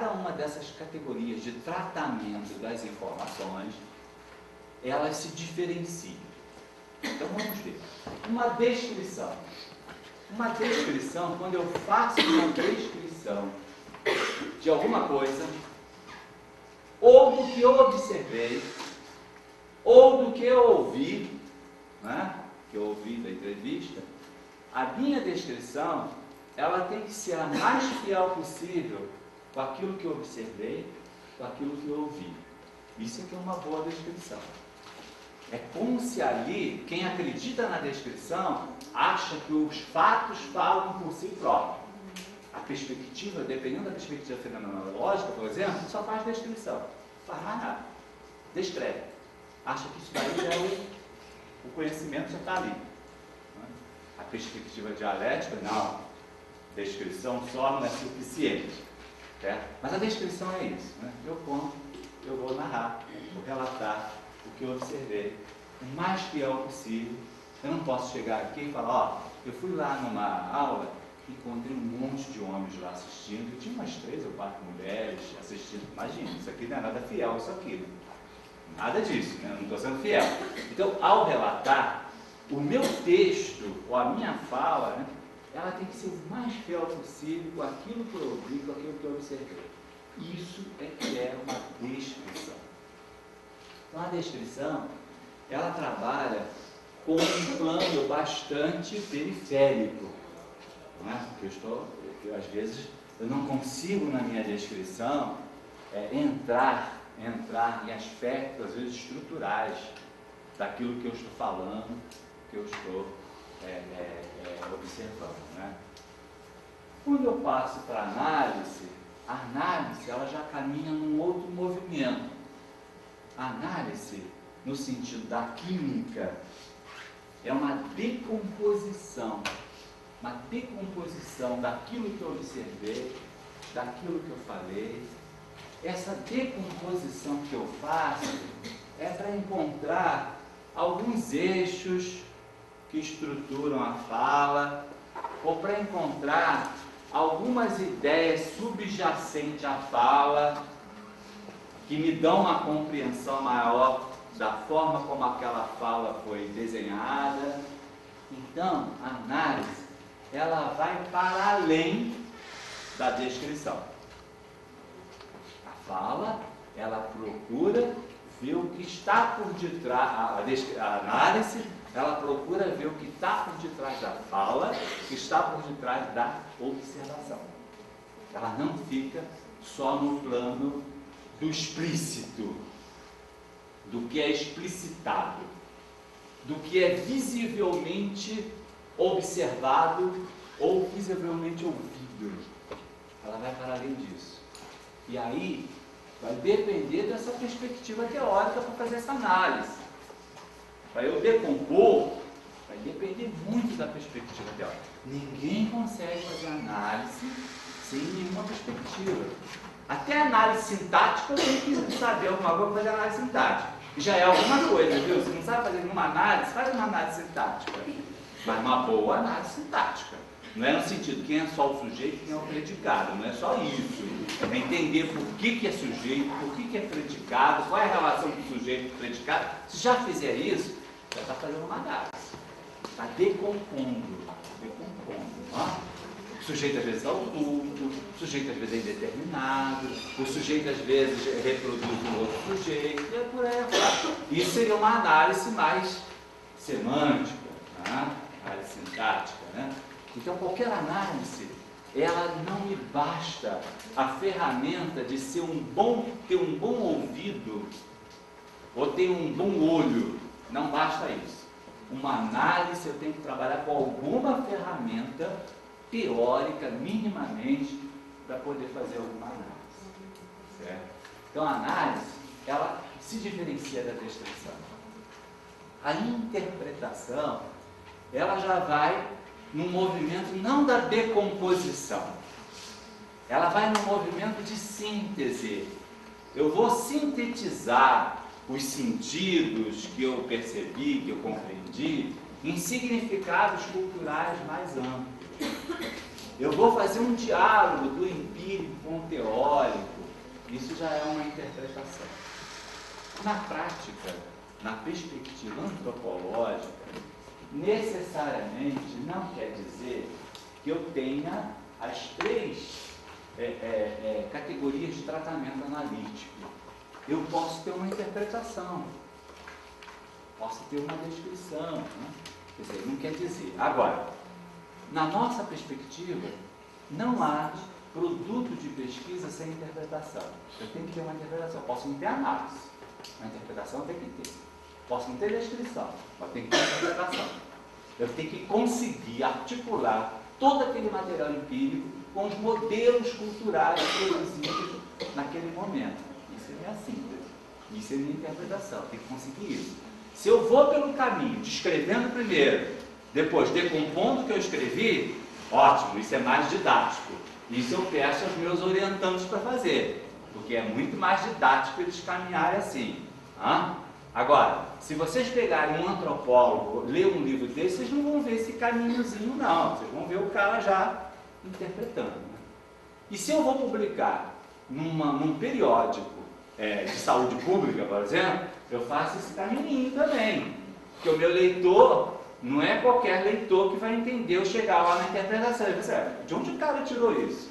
cada uma dessas categorias de tratamento das informações, elas se diferenciam. Então vamos ver. Uma descrição. Uma descrição, quando eu faço uma descrição de alguma coisa, ou do que eu observei, ou do que eu ouvi, né, que eu ouvi da entrevista, a minha descrição, ela tem que ser a mais fiel possível com aquilo que eu observei, com aquilo que eu ouvi. Isso é que é uma boa descrição. É como se ali, quem acredita na descrição, acha que os fatos falam por si próprios. A perspectiva, dependendo da perspectiva fenomenológica, por exemplo, só faz descrição. Não faz mais nada. Descreve. Acha que isso daí já é o conhecimento já está ali. A perspectiva dialética, não. Descrição só não é suficiente. Certo? Mas a descrição é isso. Né? Eu conto, eu vou narrar, vou relatar o que eu observei, o mais fiel possível. Eu não posso chegar aqui e falar, ó, eu fui lá numa aula, encontrei um monte de homens lá assistindo, e tinha umas 3 ou 4 mulheres assistindo. Imagina, isso aqui não é nada fiel, isso aqui. Nada disso, né? Eu não estou sendo fiel. Então, ao relatar, o meu texto, ou a minha fala, né, ela tem que ser o mais fiel possível com aquilo que eu ouvi, com aquilo que eu observei. Isso é que é uma descrição. Então, a descrição, ela trabalha com um plano bastante periférico. Não é? Porque às vezes, eu não consigo, na minha descrição, entrar em aspectos, às vezes, estruturais daquilo que eu estou falando, que eu estou observando. Né? Quando eu passo para a análise ela já caminha num outro movimento. A análise, no sentido da química, é uma decomposição daquilo que eu observei, daquilo que eu falei. Essa decomposição que eu faço é para encontrar alguns eixos que estruturam a fala, ou para encontrar algumas ideias subjacentes à fala, que me dão uma compreensão maior da forma como aquela fala foi desenhada. Então, a análise, ela vai para além da descrição. A fala, ela procura ver o que está por detrás, a análise, ela procura ver o que está por detrás da fala, o que está por detrás da observação. Ela não fica só no plano do explícito, do que é explicitado, do que é visivelmente observado ou visivelmente ouvido. Ela vai para além disso. E aí, vai depender dessa perspectiva teórica para fazer essa análise. Para eu decompor, vai depender muito da perspectiva teórica. Ninguém consegue fazer análise sem nenhuma perspectiva. Até a análise sintática eu tenho que saber alguma coisa para fazer análise sintática. Já é alguma coisa, viu? Se não sabe fazer nenhuma análise, faz uma análise sintática. Mas uma boa análise sintática. Não é no sentido quem é só o sujeito e quem é o predicado. Não é só isso. É entender por que é sujeito, por que é predicado, qual é a relação do sujeito e predicado. Se já fizer isso, já está fazendo uma análise. Está decompondo. O sujeito às vezes é oculto, o sujeito às vezes é indeterminado, o sujeito às vezes reproduz um outro sujeito, e por aí vai. Isso seria uma análise mais semântica, né? Análise sintática, né? Então, qualquer análise, ela não me basta a ferramenta de ter um bom ouvido ou ter um bom olho. Não basta isso. Uma análise, eu tenho que trabalhar com alguma ferramenta teórica, minimamente, para poder fazer alguma análise. Certo? Então, a análise, ela se diferencia da descrição. A interpretação, ela já vai num movimento não da decomposição, ela vai num movimento de síntese. Eu vou sintetizar os sentidos que eu percebi, que eu compreendi, em significados culturais mais amplos. Eu vou fazer um diálogo do empírico com o teórico, Isso já é uma interpretação. Na prática, na perspectiva antropológica, necessariamente não quer dizer que eu tenha as três categorias de tratamento analítico. Eu posso ter uma interpretação, posso ter uma descrição, né? Quer dizer, não quer dizer. Agora, na nossa perspectiva, não há produto de pesquisa sem interpretação. Eu tenho que ter uma interpretação. Eu posso não ter análise, uma interpretação eu tenho que ter. Posso não ter descrição, mas tem que ter interpretação. Eu tenho que conseguir articular todo aquele material empírico com os modelos culturais produzidos naquele momento. Isso é minha síntese. Isso é minha interpretação. Eu tenho que conseguir isso. Se eu vou pelo caminho, descrevendo primeiro, depois decompondo o que eu escrevi, ótimo, isso é mais didático. Isso eu peço aos meus orientantes para fazer, porque é muito mais didático eles caminharem assim. Agora, se vocês pegarem um antropólogo, ler um livro desse, vocês não vão ver esse caminhozinho, não. Vocês vão ver o cara já interpretando. Né? E se eu vou publicar num periódico de saúde pública, por exemplo, eu faço esse caminhinho também. Porque o meu leitor não é qualquer leitor que vai entender eu chegar lá na interpretação. De onde o cara tirou isso?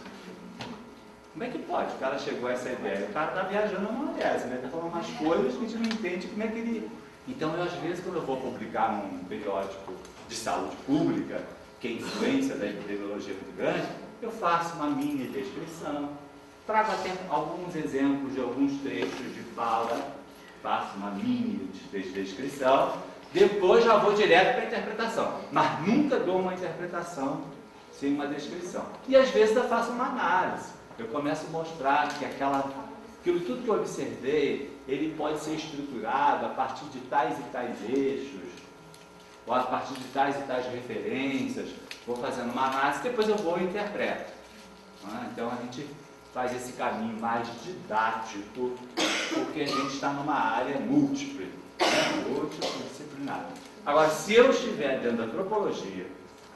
Como é que pode? O cara chegou a essa ideia. O cara está viajando na maionese, né? Está falando umas coisas que a gente não entende como é que ele... Então, eu, às vezes, quando eu vou publicar num periódico de saúde pública, que a influência da epidemiologia é muito grande, eu faço uma mini descrição, trago até alguns exemplos de alguns trechos de fala, faço uma mini descrição, depois já vou direto para a interpretação. Mas nunca dou uma interpretação sem uma descrição. E, às vezes, eu faço uma análise. Eu começo a mostrar que aquilo tudo que eu observei, ele pode ser estruturado a partir de tais e tais eixos, ou a partir de tais e tais referências. Vou fazendo uma análise, depois eu vou e interpreto. Então a gente faz esse caminho mais didático, porque a gente está numa área múltipla, multidisciplinar. Agora, se eu estiver dentro da antropologia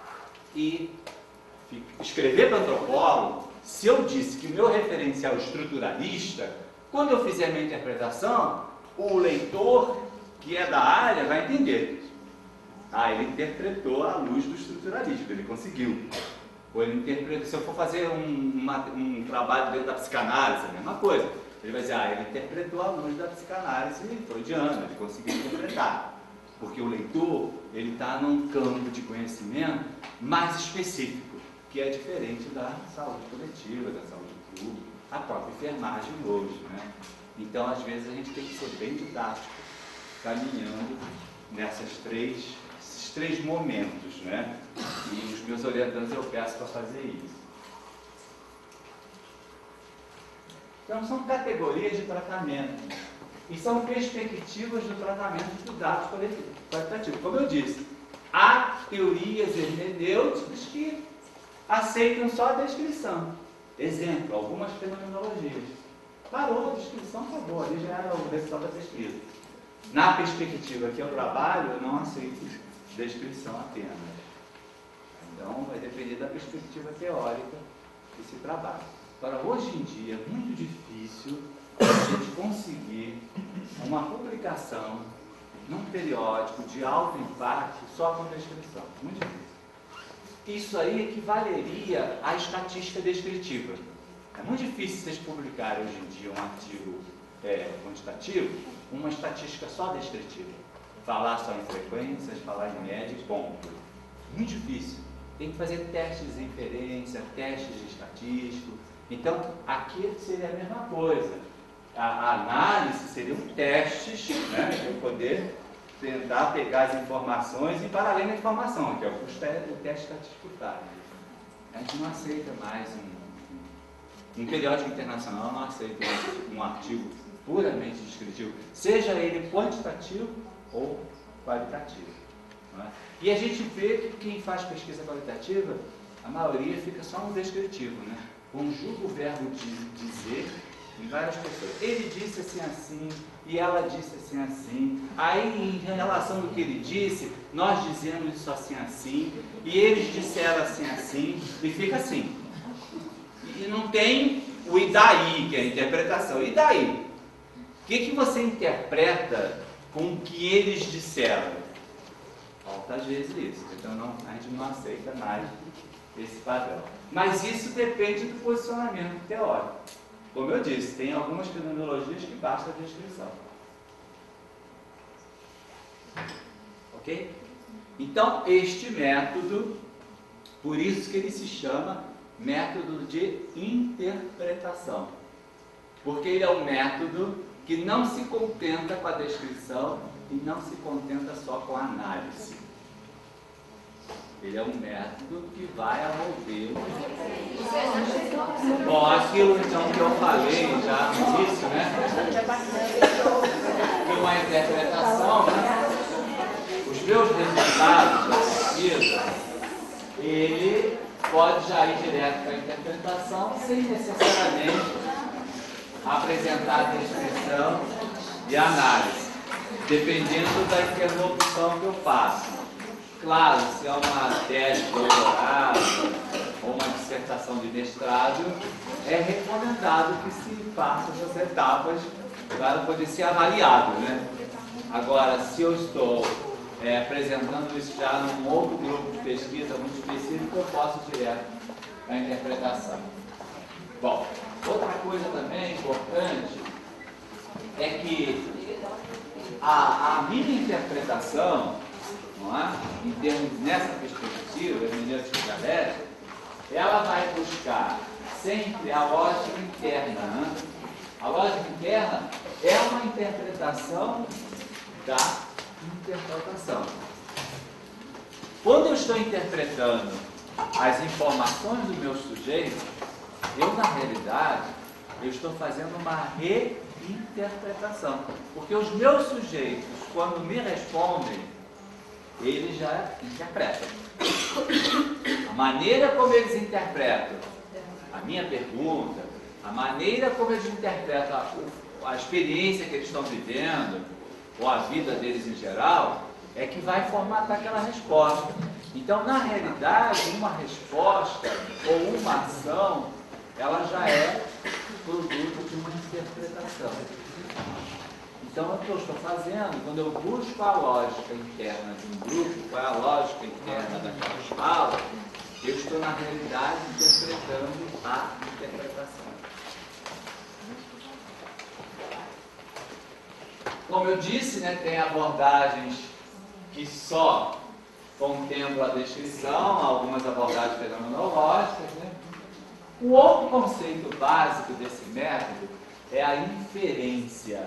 e escrever para antropólogo, se eu disse que o meu referencial é estruturalista, quando eu fizer a minha interpretação, o leitor que é da área vai entender. Ele interpretou à luz do estruturalismo, ele conseguiu. Ou ele interpreta, se eu for fazer um trabalho dentro da psicanálise, a mesma coisa. Ele vai dizer, ele interpretou à luz da psicanálise freudiana, ele conseguiu interpretar. Porque o leitor, ele está num campo de conhecimento mais específico, que é diferente da saúde coletiva, da saúde pública, a própria enfermagem hoje, né? Então, às vezes, a gente tem que ser bem didático, caminhando nesses três momentos, né? E os meus orientantes eu peço para fazer isso. Então, são categorias de tratamento e são perspectivas do tratamento do dado qualitativo. Como eu disse, há teorias hermenêuticas que aceitam só a descrição. Exemplo, algumas fenomenologias. Parou a descrição, acabou, ali já era o resultado da pesquisa. Na perspectiva que eu trabalho, eu não aceito descrição apenas. Então, vai depender da perspectiva teórica que se trabalha. Agora, hoje em dia, é muito difícil a gente conseguir uma publicação num periódico de alto impacto só com descrição. Muito difícil. Isso aí equivaleria à estatística descritiva. É muito difícil vocês publicarem hoje em dia um artigo quantitativo, uma estatística só descritiva. Falar só em frequências, falar em médias, ponto. Muito difícil. Tem que fazer testes de inferência, testes de estatístico. Então, aqui seria a mesma coisa. A análise seriam testes, né, para eu poder tentar pegar as informações e para além da informação, que é o teste estatístico tático. A gente não aceita mais um periódico internacional, não aceita um artigo puramente descritivo, seja ele quantitativo ou qualitativo. Não é? E a gente vê que quem faz pesquisa qualitativa, a maioria fica só no descritivo, né? Conjuga o verbo de dizer em várias pessoas. Ele disse assim, assim, e ela disse assim, assim. Aí, em relação ao que ele disse, nós dizemos isso assim, assim, e eles disseram assim, assim, e fica assim. E não tem o e daí, que é a interpretação. E daí? O que você interpreta com o que eles disseram? Falta às vezes isso. Então a gente não aceita mais esse padrão. Mas isso depende do posicionamento teórico. Como eu disse, tem algumas fenomenologias que basta a descrição. Ok? Então, este método, por isso que ele se chama método de interpretação. Porque ele é um método que não se contenta com a descrição e não se contenta só com a análise. Ele é um método que vai a modelo. Bom, aquilo então que eu falei já no início, né? Que uma interpretação, né? Os meus resultados da pesquisa, ele pode já ir direto para a interpretação sem necessariamente apresentar a descrição e análise, dependendo da interlocução que eu faço. Claro, se é uma tese de doutorado ou uma dissertação de mestrado, é recomendado que se façam essas etapas para poder ser avaliado, né? Agora, se eu estou apresentando isso já num outro grupo de pesquisa muito específico, eu posso ir direto à interpretação. Bom, outra coisa também importante é que a minha interpretação, não é? Em termos nessa perspectiva, hermenêutica dialética, ela vai buscar sempre a lógica interna. Né? A lógica interna é uma interpretação da interpretação. Quando eu estou interpretando as informações do meu sujeito, eu, na realidade, eu estou fazendo uma reinterpretação. Porque os meus sujeitos, quando me respondem, eles já interpretam. A maneira como eles interpretam a minha pergunta, a maneira como eles interpretam a experiência que eles estão vivendo, ou a vida deles em geral, é que vai formatar aquela resposta. Então, na realidade, uma resposta ou uma ação, ela já é produto de uma interpretação. Então, o que eu estou fazendo, quando eu busco a lógica interna de um grupo, qual é a lógica interna daquela fala, eu estou, na realidade, interpretando a interpretação. Como eu disse, né, tem abordagens que só contemplam a descrição, algumas abordagens fenomenológicas. Né? O outro conceito básico desse método é a inferência.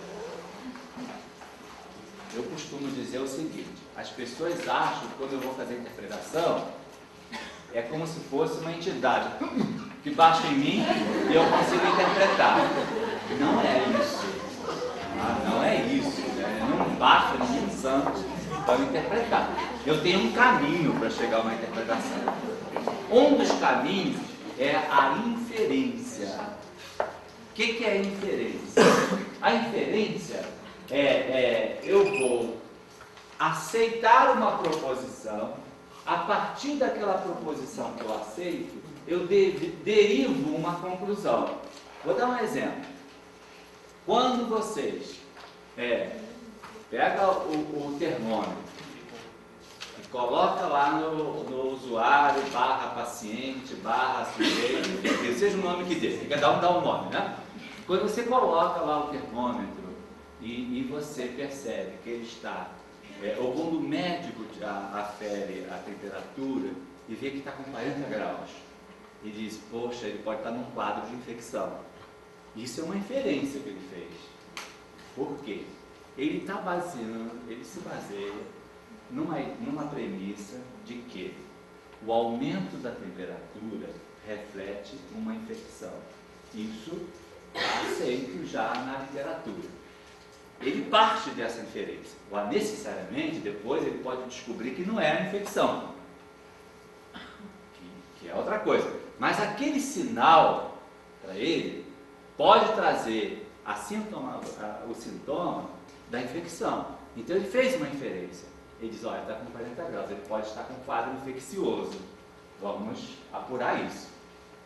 Eu costumo dizer o seguinte: as pessoas acham que quando eu vou fazer interpretação, é como se fosse uma entidade que baixa em mim e eu consigo interpretar. Não é isso. Não é isso. Né? Não basta nenhum santo para interpretar. Eu tenho um caminho para chegar a uma interpretação. Um dos caminhos é a inferência. O que é a inferência? A inferência eu vou aceitar uma proposição, a partir daquela proposição que eu aceito, eu derivo uma conclusão. Vou dar um exemplo. Quando vocês pegam o termômetro e coloca lá no usuário, /paciente, /sujeito, seja o nome que dê, cada um dá um nome, né? Quando você coloca lá o termômetro e você percebe que ele está, ou quando o médico afere a temperatura e vê que está com 40 graus, e diz, poxa, ele pode estar num quadro de infecção. Isso é uma inferência que ele fez. Por quê? Ele se baseia numa premissa de que o aumento da temperatura reflete uma infecção. Isso é aceito já na literatura. Ele parte dessa inferência. Ou necessariamente, depois ele pode descobrir que não é a infecção. Que é outra coisa. Mas aquele sinal, para ele, pode trazer o sintoma da infecção. Então ele fez uma inferência. Ele diz, olha, está com 40 graus, ele pode estar com um quadro infeccioso. Vamos apurar isso.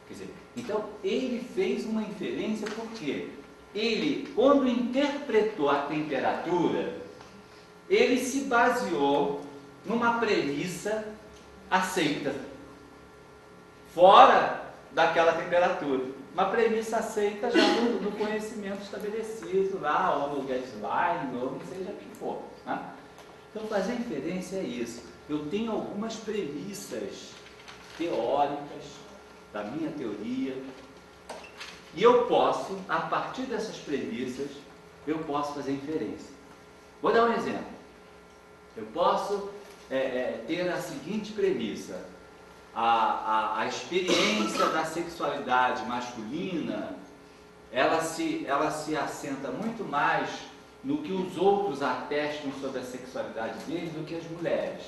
Quer dizer, então ele fez uma inferência porque ele, quando interpretou a temperatura, ele se baseou numa premissa aceita, fora daquela temperatura. Uma premissa aceita já no conhecimento estabelecido lá, ou no guideline, ou não seja o que for. Né? Então, fazer inferência é isso. Eu tenho algumas premissas teóricas da minha teoria, e eu posso, a partir dessas premissas, eu posso fazer inferência. Vou dar um exemplo. Eu posso ter a seguinte premissa: a experiência da sexualidade masculina, ela se assenta muito mais no que os outros atestam sobre a sexualidade deles do que as mulheres.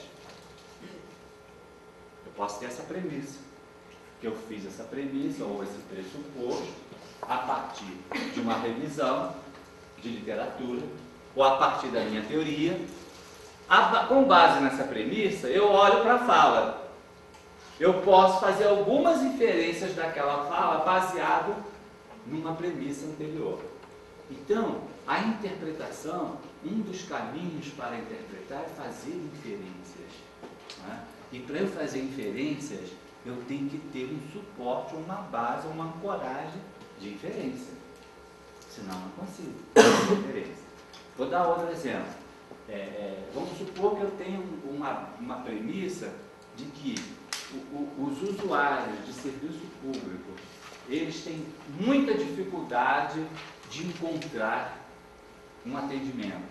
Eu posso ter essa premissa, que eu fiz essa premissa ou esse pressuposto a partir de uma revisão de literatura ou a partir da minha teoria. Com base nessa premissa, eu olho para a fala. Eu posso fazer algumas inferências daquela fala baseado numa premissa anterior. Então, a interpretação, um dos caminhos para interpretar é fazer inferências. Né? E para eu fazer inferências, eu tenho que ter um suporte, uma base, uma ancoragem de inferência. Senão não consigo fazer inferência. Vou dar outro exemplo. Vamos supor que eu tenho uma premissa de que os usuários de serviço público, eles têm muita dificuldade de encontrar um atendimento.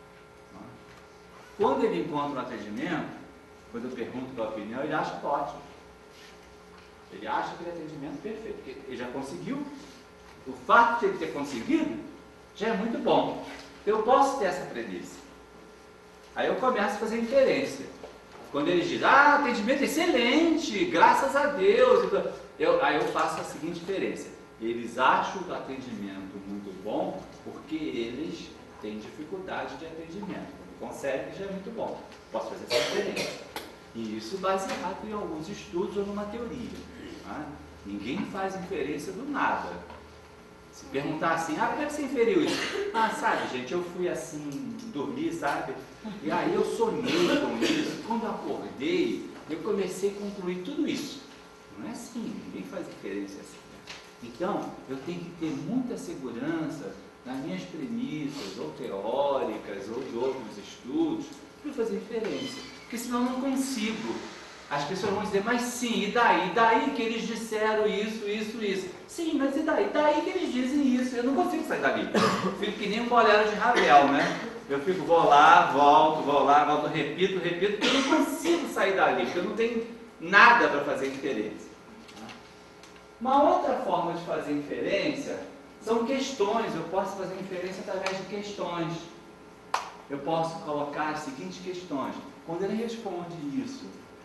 Quando ele encontra um atendimento, quando eu pergunto qual a opinião, ele acha ótimo. Ele acha aquele atendimento perfeito, porque ele já conseguiu. O fato de ele ter conseguido já é muito bom. Eu posso ter essa premissa. Aí eu começo a fazer inferência. Quando eles dizem, atendimento excelente, graças a Deus, aí eu faço a seguinte inferência: eles acham o atendimento muito bom porque eles têm dificuldade de atendimento. Quando conseguem, já é muito bom. Posso fazer essa inferência. E isso baseado em alguns estudos ou numa teoria. Né? Ninguém faz inferência do nada. Se perguntar assim, como é que você inferiu isso? Sabe, gente, eu fui assim, dormir, sabe? E aí eu sonhei com isso. Quando eu acordei, eu comecei a concluir tudo isso. Não é assim, ninguém faz inferência assim. Então, eu tenho que ter muita segurança nas minhas premissas, ou teóricas, ou de outros estudos, para fazer inferência. Porque senão eu não consigo. As pessoas vão dizer, mas sim, e daí? Daí que eles disseram isso, isso, isso. Sim, mas e daí? Daí que eles dizem isso. Eu não consigo sair dali. Eu fico que nem um bolero de Ravel, né? Eu fico, vou lá, volto, repito, porque eu não consigo sair dali, porque eu não tenho nada para fazer inferência. Uma outra forma de fazer inferência são questões. Eu posso fazer inferência através de questões. Eu posso colocar as seguintes questões. Quando ele responde isso,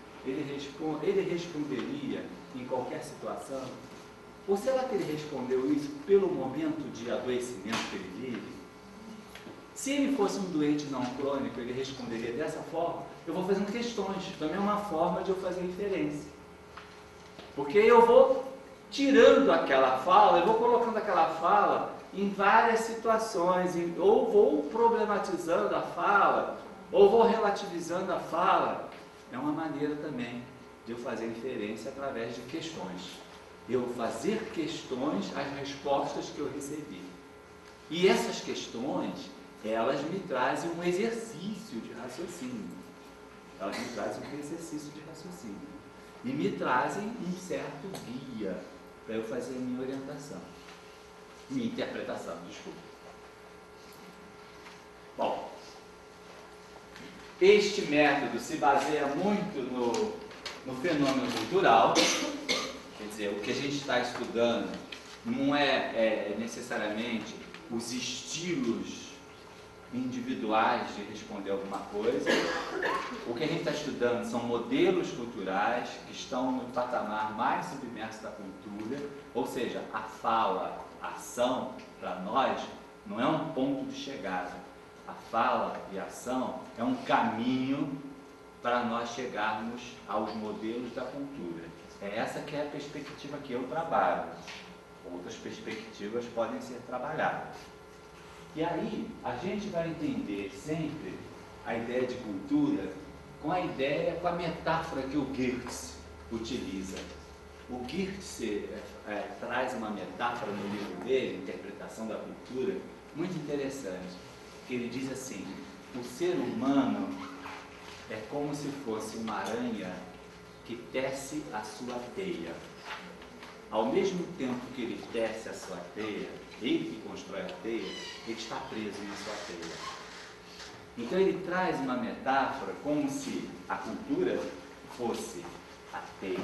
ele responderia em qualquer situação? Ou será que ele respondeu isso pelo momento de adoecimento que ele vive? Se ele fosse um doente não crônico, ele responderia dessa forma? Eu vou fazendo questões. Também é uma forma de eu fazer inferência. Porque eu vou tirando aquela fala, eu vou colocando aquela fala em várias situações, ou vou problematizando a fala, ou vou relativizando a fala. É uma maneira também de eu fazer inferência através de questões. Eu fazer questões às respostas que eu recebi. E essas questões, elas me trazem um exercício de raciocínio. Elas me trazem um exercício de raciocínio. E me trazem um certo guia para eu fazer a minha orientação. Minha interpretação, desculpa. Bom, este método se baseia muito no fenômeno cultural. Quer dizer, o que a gente está estudando não é necessariamente os estilos individuais de responder alguma coisa. O que a gente está estudando são modelos culturais que estão no patamar mais submerso da cultura, ou seja, a fala, a ação, para nós, não é um ponto de chegada. A fala e a ação é um caminho para nós chegarmos aos modelos da cultura. É essa que é a perspectiva que eu trabalho. Outras perspectivas podem ser trabalhadas. E aí, a gente vai entender sempre a ideia de cultura com a metáfora que o Goethe utiliza. O Goethe traz uma metáfora no livro dele, Interpretação da Cultura, muito interessante, que ele diz assim: o ser humano é como se fosse uma aranha que tece a sua teia. Ao mesmo tempo que ele tece a sua teia, ele que constrói a teia, ele está preso na sua teia. Então ele traz uma metáfora como se a cultura fosse a teia,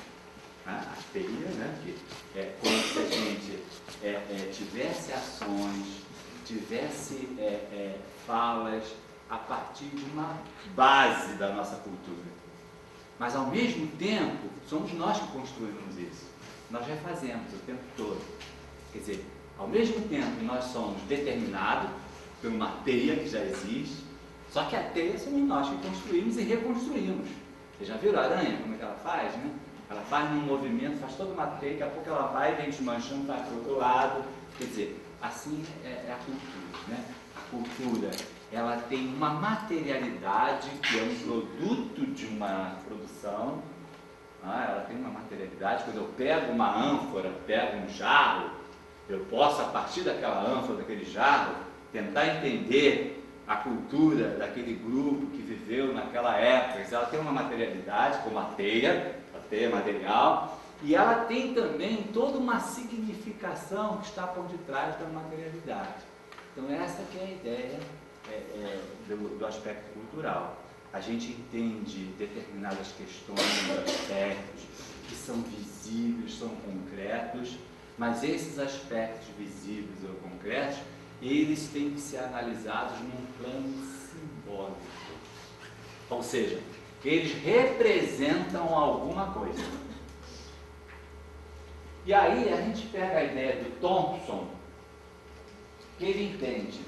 né? Que é como se a gente tivesse ações, tivesse falas a partir de uma base da nossa cultura. Mas ao mesmo tempo, somos nós que construímos isso. Nós refazemos o tempo todo. Quer dizer, ao mesmo tempo nós somos determinados por uma teia que já existe, só que a teia somos nós que construímos e reconstruímos. Vocês já viram a aranha, como é que ela faz, né? Ela faz um movimento, faz toda uma teia, daqui a pouco ela vai, vem desmanchando, vai para o outro lado. Quer dizer, assim é a cultura, né? A cultura, ela tem uma materialidade que é um produto de uma produção. Ela tem uma materialidade. Quando eu pego uma ânfora, pego um jarro, eu posso, a partir daquela ânfora, daquele jarro, tentar entender a cultura daquele grupo que viveu naquela época. Ela tem uma materialidade, como a teia material, e ela tem também toda uma significação que está por detrás da materialidade. Então essa que é a ideia do aspecto cultural. A gente entende determinadas questões, aspectos que são visíveis, são concretos, mas esses aspectos visíveis ou concretos, eles têm que ser analisados num plano simbólico. Ou seja, eles representam alguma coisa. E aí a gente pega a ideia do Thompson, que ele entende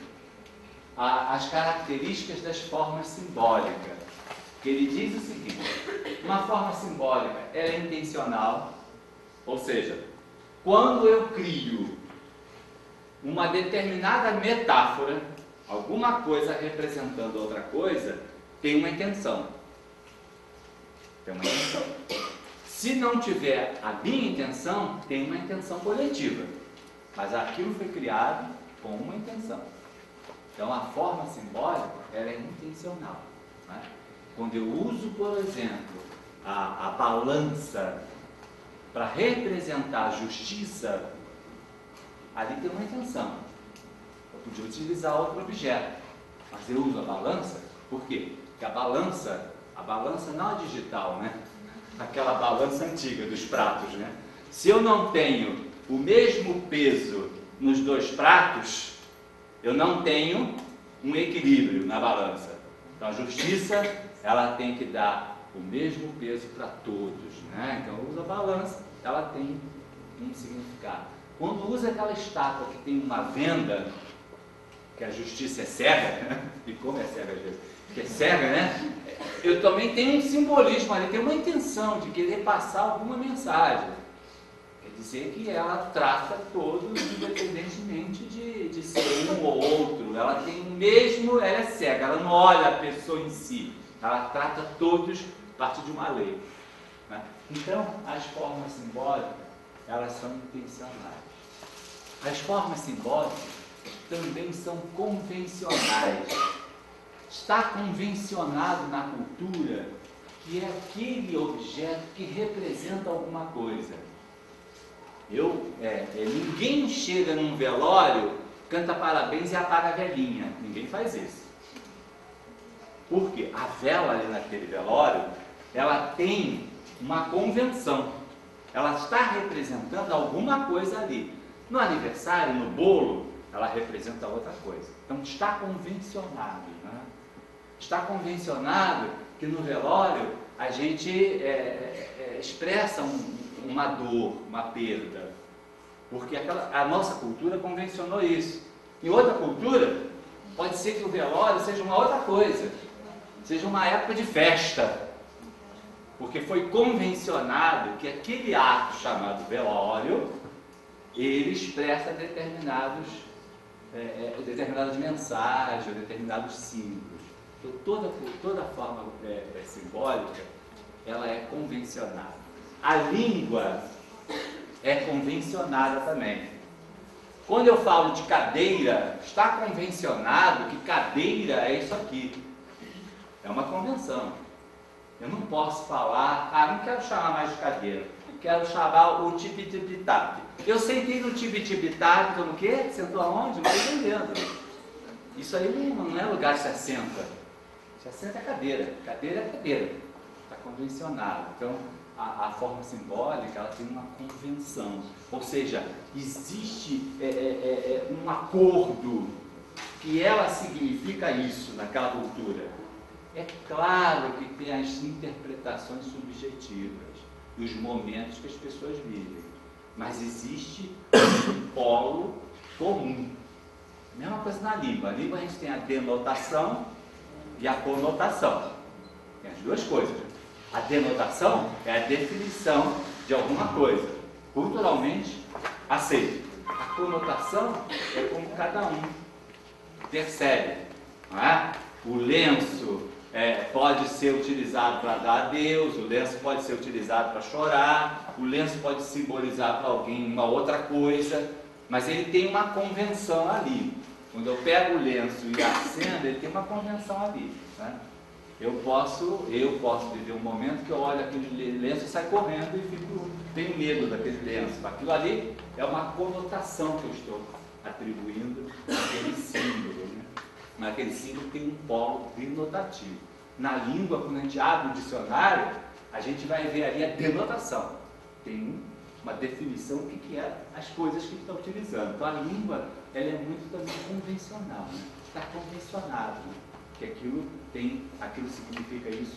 as características das formas simbólicas. Que ele diz o seguinte: uma forma simbólica ela é intencional, ou seja, quando eu crio uma determinada metáfora, alguma coisa representando outra coisa, tem uma intenção. Tem uma intenção. Se não tiver a minha intenção, tem uma intenção coletiva. Mas aquilo foi criado com uma intenção. Então a forma simbólica ela é intencional. Né? Quando eu uso, por exemplo, a balança para representar a justiça, ali tem uma intenção. Eu podia utilizar outro objeto, mas eu uso a balança, por quê? Porque a balança não é digital, né? Aquela balança antiga dos pratos, né? Se eu não tenho o mesmo peso nos dois pratos, eu não tenho um equilíbrio na balança. Então a justiça, ela tem que dar o mesmo peso para todos, né? Então eu uso a balança, ela tem um significado. Quando usa aquela estátua que tem uma venda, que a justiça é cega, né? E como é cega às vezes? Que é cega, né? Eu também tenho um simbolismo ali, tem uma intenção de querer passar alguma mensagem. Quer dizer que ela trata todos, independentemente de ser um ou outro. Ela tem o mesmo, ela é cega, ela não olha a pessoa em si. Ela trata todos a partir de uma lei. Né? Então, as formas simbólicas, elas são intencionais. As formas simbólicas também são convencionais. Está convencionado na cultura que é aquele objeto que representa alguma coisa. Ninguém chega num velório, canta parabéns e apaga a velhinha. Ninguém faz isso. Por quê? A vela ali naquele velório, ela tem uma convenção. Ela está representando alguma coisa ali. No aniversário, no bolo, ela representa outra coisa. Então está convencionado. Né? Está convencionado que no velório a gente expressa uma dor, uma perda. Porque a nossa cultura convencionou isso. Em outra cultura, pode ser que o velório seja uma outra coisa. Seja uma época de festa. Porque foi convencionado que aquele ato chamado velório, ele expressa determinadas mensagens, determinados símbolos. Então, toda forma simbólica, ela é convencionada. A língua é convencionada também. Quando eu falo de cadeira, está convencionado que cadeira é isso aqui. É uma convenção. Eu não posso falar, não quero chamar mais de cadeira, quero chamar o tibi-tibi-tabi. Eu sentei no tibi-tibi-tabi, então no quê? Sentou aonde? Não estou entendendo. Isso aí não é lugar de se assenta. Se assenta é cadeira. Cadeira é cadeira. Está convencionado. Então, a forma simbólica, ela tem uma convenção. Ou seja, existe um acordo que ela significa isso naquela cultura. É claro que tem as interpretações subjetivas dos momentos que as pessoas vivem, mas existe um polo comum. Mesma coisa na língua. A língua a gente tem a denotação e a conotação. Tem as duas coisas. A denotação é a definição de alguma coisa, culturalmente aceita. A conotação é como cada um percebe, não é? O lenço pode ser utilizado para dar adeus, o lenço pode ser utilizado para chorar, o lenço pode simbolizar para alguém uma outra coisa, mas ele tem uma convenção ali. Quando eu pego o lenço e acendo, ele tem uma convenção ali, né? Eu posso viver um momento que eu olho aquele lenço e saio correndo e tenho medo daquele lenço. Aquilo ali é uma conotação que eu estou atribuindo àquele símbolo, né? Mas aquele símbolo tem um polo denotativo. Na língua, quando a gente abre o dicionário, a gente vai ver ali a denotação. Tem uma definição do que é as coisas que está utilizando. Então a língua, ela é muito também convencional, né? Está convencionado, né? Que aquilo significa isso.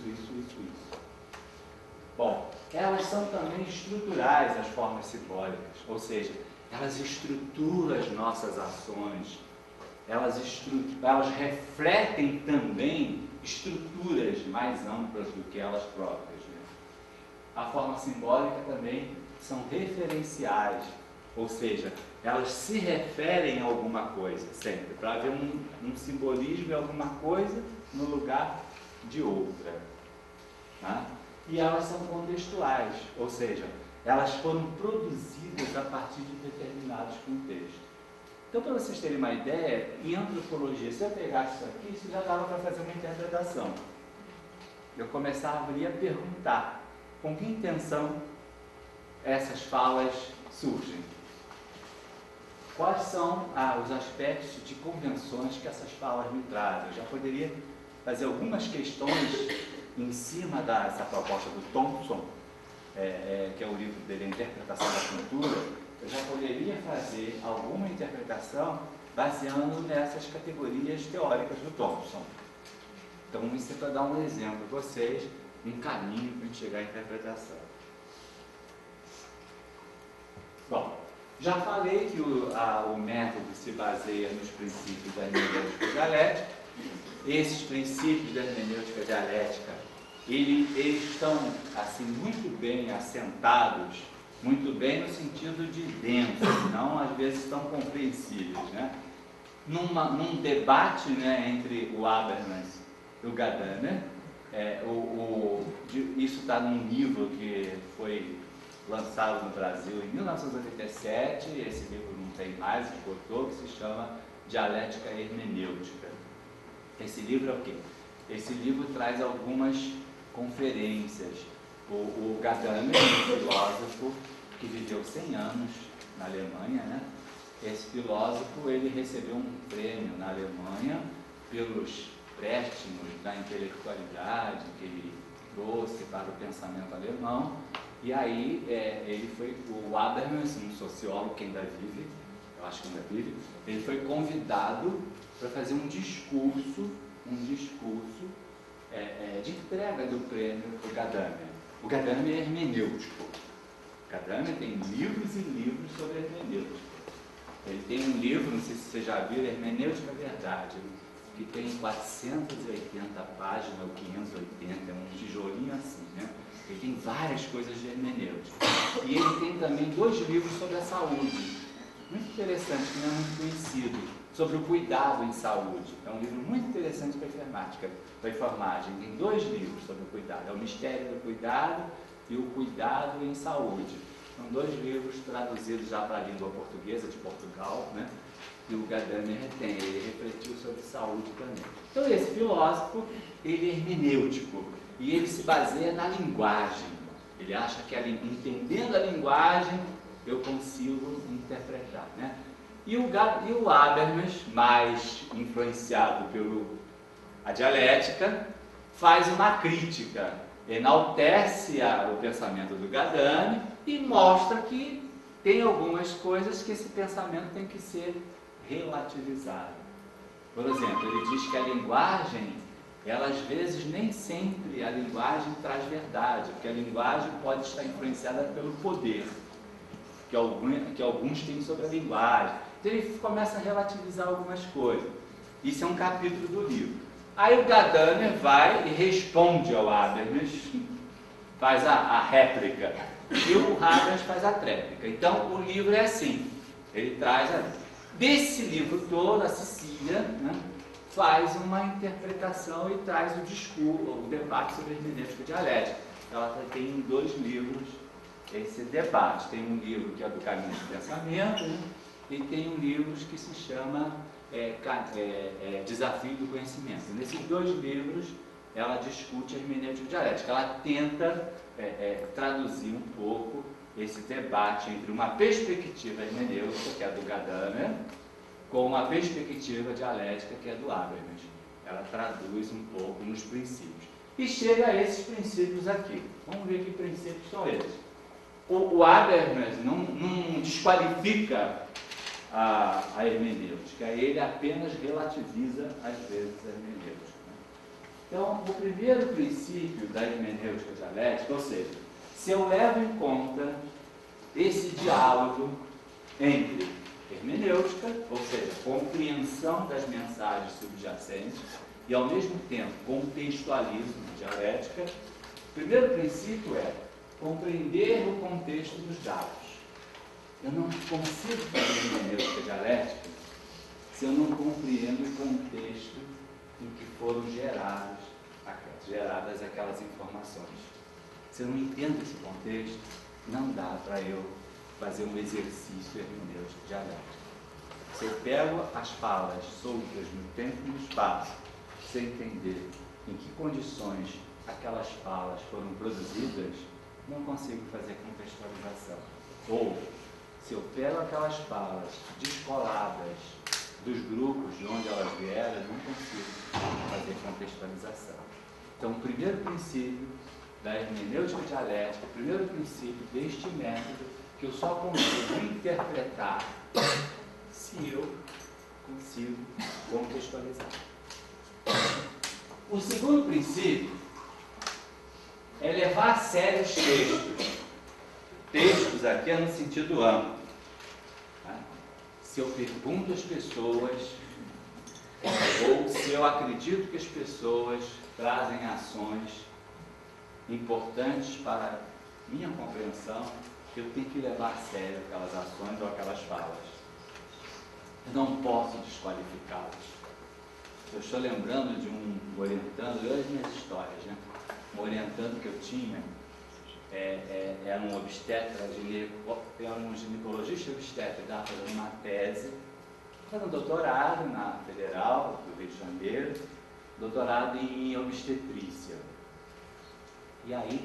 Bom, elas são também estruturais, as formas simbólicas, ou seja, elas estruturam as nossas ações, elas refletem também estruturas mais amplas do que elas próprias, né? A forma simbólica também são referenciais, ou seja, elas se referem a alguma coisa, sempre, para haver um simbolismo em alguma coisa no lugar de outra. Tá? E elas são contextuais, ou seja, elas foram produzidas a partir de determinados contextos. Então, para vocês terem uma ideia, em antropologia, se eu pegasse isso aqui, isso já dava para fazer uma interpretação. Eu começava a perguntar com que intenção essas falas surgem. Quais são os aspectos de convenções que essas falas me trazem? Eu já poderia fazer algumas questões em cima dessa proposta do Thompson, que é o livro dele, A Interpretação da Cultura. Eu já poderia fazer alguma interpretação baseando nessas categorias teóricas do Thompson. Então, isso é para dar um exemplo para vocês, um caminho para a gente chegar à interpretação. Bom, já falei que o método se baseia nos princípios da hermenêutica dialética. Esses princípios da hermenêutica dialética, eles estão assim, muito bem assentados, muito bem no sentido de dentro, não às vezes tão compreensíveis, né? Num debate, né, entre o Habermas e o Gadamer, isso está num livro que foi lançado no Brasil em 1987, esse livro não tem mais, esgotou, que se chama Dialética Hermenêutica. Esse livro é o quê? Esse livro traz algumas conferências. O Gadamer é um filósofo que viveu 100 anos na Alemanha, né? Esse filósofo, ele recebeu um prêmio na Alemanha pelos préstimos da intelectualidade que ele trouxe para o pensamento alemão. E aí, o Habermas, um sociólogo que ainda vive, eu acho que ainda vive, ele foi convidado para fazer um discurso de entrega do prêmio para o Gadamer. O Gadamer é hermenêutico. O Gadamer tem livros e livros sobre hermenêutica. Ele tem um livro, não sei se você já viu, Hermenêutica Verdade, que que tem 480 páginas, ou 580, é um tijolinho assim, né? Ele tem várias coisas de hermenêutica. E ele tem também 2 livros sobre a saúde, muito interessante, que não é muito conhecido, sobre o cuidado em saúde. É um livro muito interessante para a informática, para a enfermagem. Tem 2 livros sobre o cuidado, é o Mistério do Cuidado e o Cuidado em Saúde. São 2 livros traduzidos já para a língua portuguesa de Portugal, né? E o Gadamer tem, ele refletiu sobre saúde também. Então esse filósofo, ele é hermenêutico, e ele se baseia na linguagem. Ele acha que entendendo a linguagem, eu consigo interpretar, né? E o Habermas, mais influenciado pela dialética, faz uma crítica, enaltece o pensamento do Gadamer e mostra que tem algumas coisas que esse pensamento tem que ser relativizado. Por exemplo, ele diz que a linguagem, ela às vezes nem sempre a linguagem traz verdade, porque a linguagem pode estar influenciada pelo poder que alguns têm sobre a linguagem. Então ele começa a relativizar algumas coisas. Isso é um capítulo do livro. Aí o Gadamer vai e responde ao Habermas, faz a réplica, e o Habermas faz a tréplica. Então o livro é assim, ele traz desse livro todo, a Cecília, né, faz uma interpretação e traz o discurso, o debate sobre a hermenêutica dialética. Ela tem em 2 livros esse debate. Tem um livro que é do Caminho do Pensamento, né, e tem um livro que se chama Desafio do Conhecimento. Nesses 2 livros, ela discute a hermenêutica dialética. Ela tenta traduzir um pouco esse debate entre uma perspectiva hermenêutica, que é a do Gadamer, com uma perspectiva dialética, que é do Habermas. Ela traduz um pouco nos princípios. E chega a esses princípios aqui. Vamos ver que princípios são eles. O Habermas não desqualifica a hermenêutica, ele apenas relativiza, às vezes, a hermenêutica. Então, o primeiro princípio da hermenêutica dialética, ou seja, se eu levo em conta esse diálogo entre hermenêutica, ou seja, compreensão das mensagens subjacentes, e ao mesmo tempo contextualismo dialética, o primeiro princípio é compreender o contexto dos dados. Eu não consigo fazer hermenêutica dialética se eu não compreendo o contexto em que foram geradas aquelas informações. Se eu não entendo esse contexto, não dá para eu fazer um exercício hermenêutico dialético. Se eu pego as falas soltas no tempo e no espaço, sem entender em que condições aquelas falas foram produzidas, não consigo fazer contextualização. Ou, se eu pego aquelas falas descoladas dos grupos de onde elas vieram, não consigo fazer contextualização. Então, o primeiro princípio da hermenêutica dialética, o primeiro princípio deste método, que eu só consigo interpretar se eu consigo contextualizar. O segundo princípio é levar a sério os textos. Textos aqui é no sentido amplo. Tá? Se eu pergunto às pessoas, ou se eu acredito que as pessoas trazem ações importantes para minha compreensão, eu tenho que levar a sério aquelas ações ou aquelas falas. Eu não posso desqualificá-las. Eu estou lembrando de um orientando, eu as minhas histórias, né? Um orientando que eu tinha, era um obstetra, era um ginecologista obstetra, estava fazendo uma tese, fazendo um doutorado na Federal do Rio de Janeiro, doutorado em obstetrícia. E aí,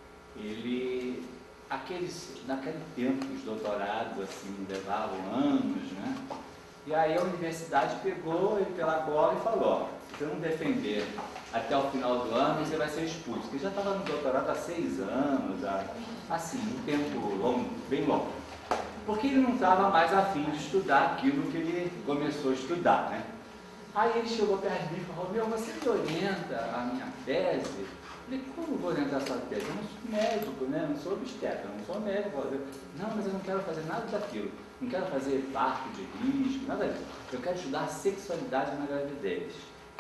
naquele tempo, os doutorados assim, levavam anos, né? E aí a universidade pegou ele pela gola e falou, ó, se você não defender até o final do ano, você vai ser expulso. Porque já estava no doutorado há 6 anos, assim, um tempo longo, bem longo. Porque ele não estava mais a fim de estudar aquilo que ele começou a estudar, né? Aí ele chegou perto de mim e falou, meu, você me orienta a minha tese? Eu falei, como vou orientar a sua tese? Eu não sou médico, né? Eu não sou obstetra, eu não sou médico. Não, mas eu não quero fazer nada daquilo. Não quero fazer parto de risco, nada disso. Eu quero estudar a sexualidade na gravidez.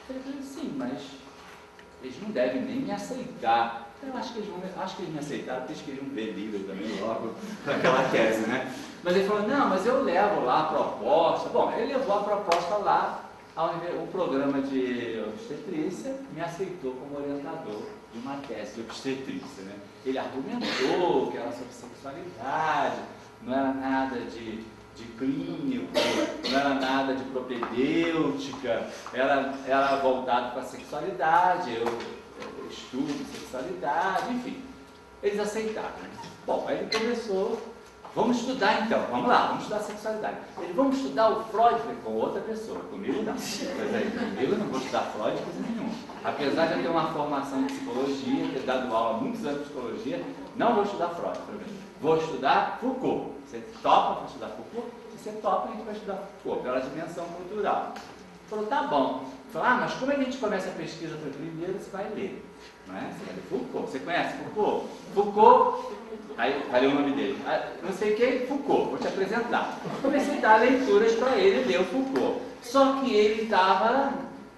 Ele falou, sim, mas eles não devem nem me aceitar. Eu acho que eles me aceitaram porque eles queriam ver livro também logo para aquela tese, né? Mas ele falou, não, mas eu levo lá a proposta. Bom, ele levou a proposta lá, o programa de obstetrícia me aceitou como orientador de uma tese de obstetrícia, né? Ele argumentou que era sobre sexualidade, não era nada de clínico, não era nada de propedêutica, era voltado para a sexualidade, eu estudo sexualidade, enfim. Eles aceitaram. Bom, aí ele começou, vamos estudar então, vamos lá, vamos estudar sexualidade. Ele, vamos estudar o Freud, com outra pessoa, comigo não. Pois aí, comigo eu não vou estudar Freud coisa nenhuma. Apesar de eu ter uma formação em psicologia, ter dado aula há muitos anos de psicologia, não vou estudar Freud também. Vou estudar Foucault. Você topa para estudar Foucault? Se você topa, a gente vai estudar Foucault, pela dimensão cultural. Falou, tá bom. Falou, mas como é que a gente começa a pesquisa? Eu falei, primeiro você vai ler. Não é? Você vai ler Foucault. Você conhece Foucault? Foucault, aí falei o nome dele. Não sei quem, Foucault, vou te apresentar. Comecei a dar leituras para ele ler o Foucault. Só que ele estava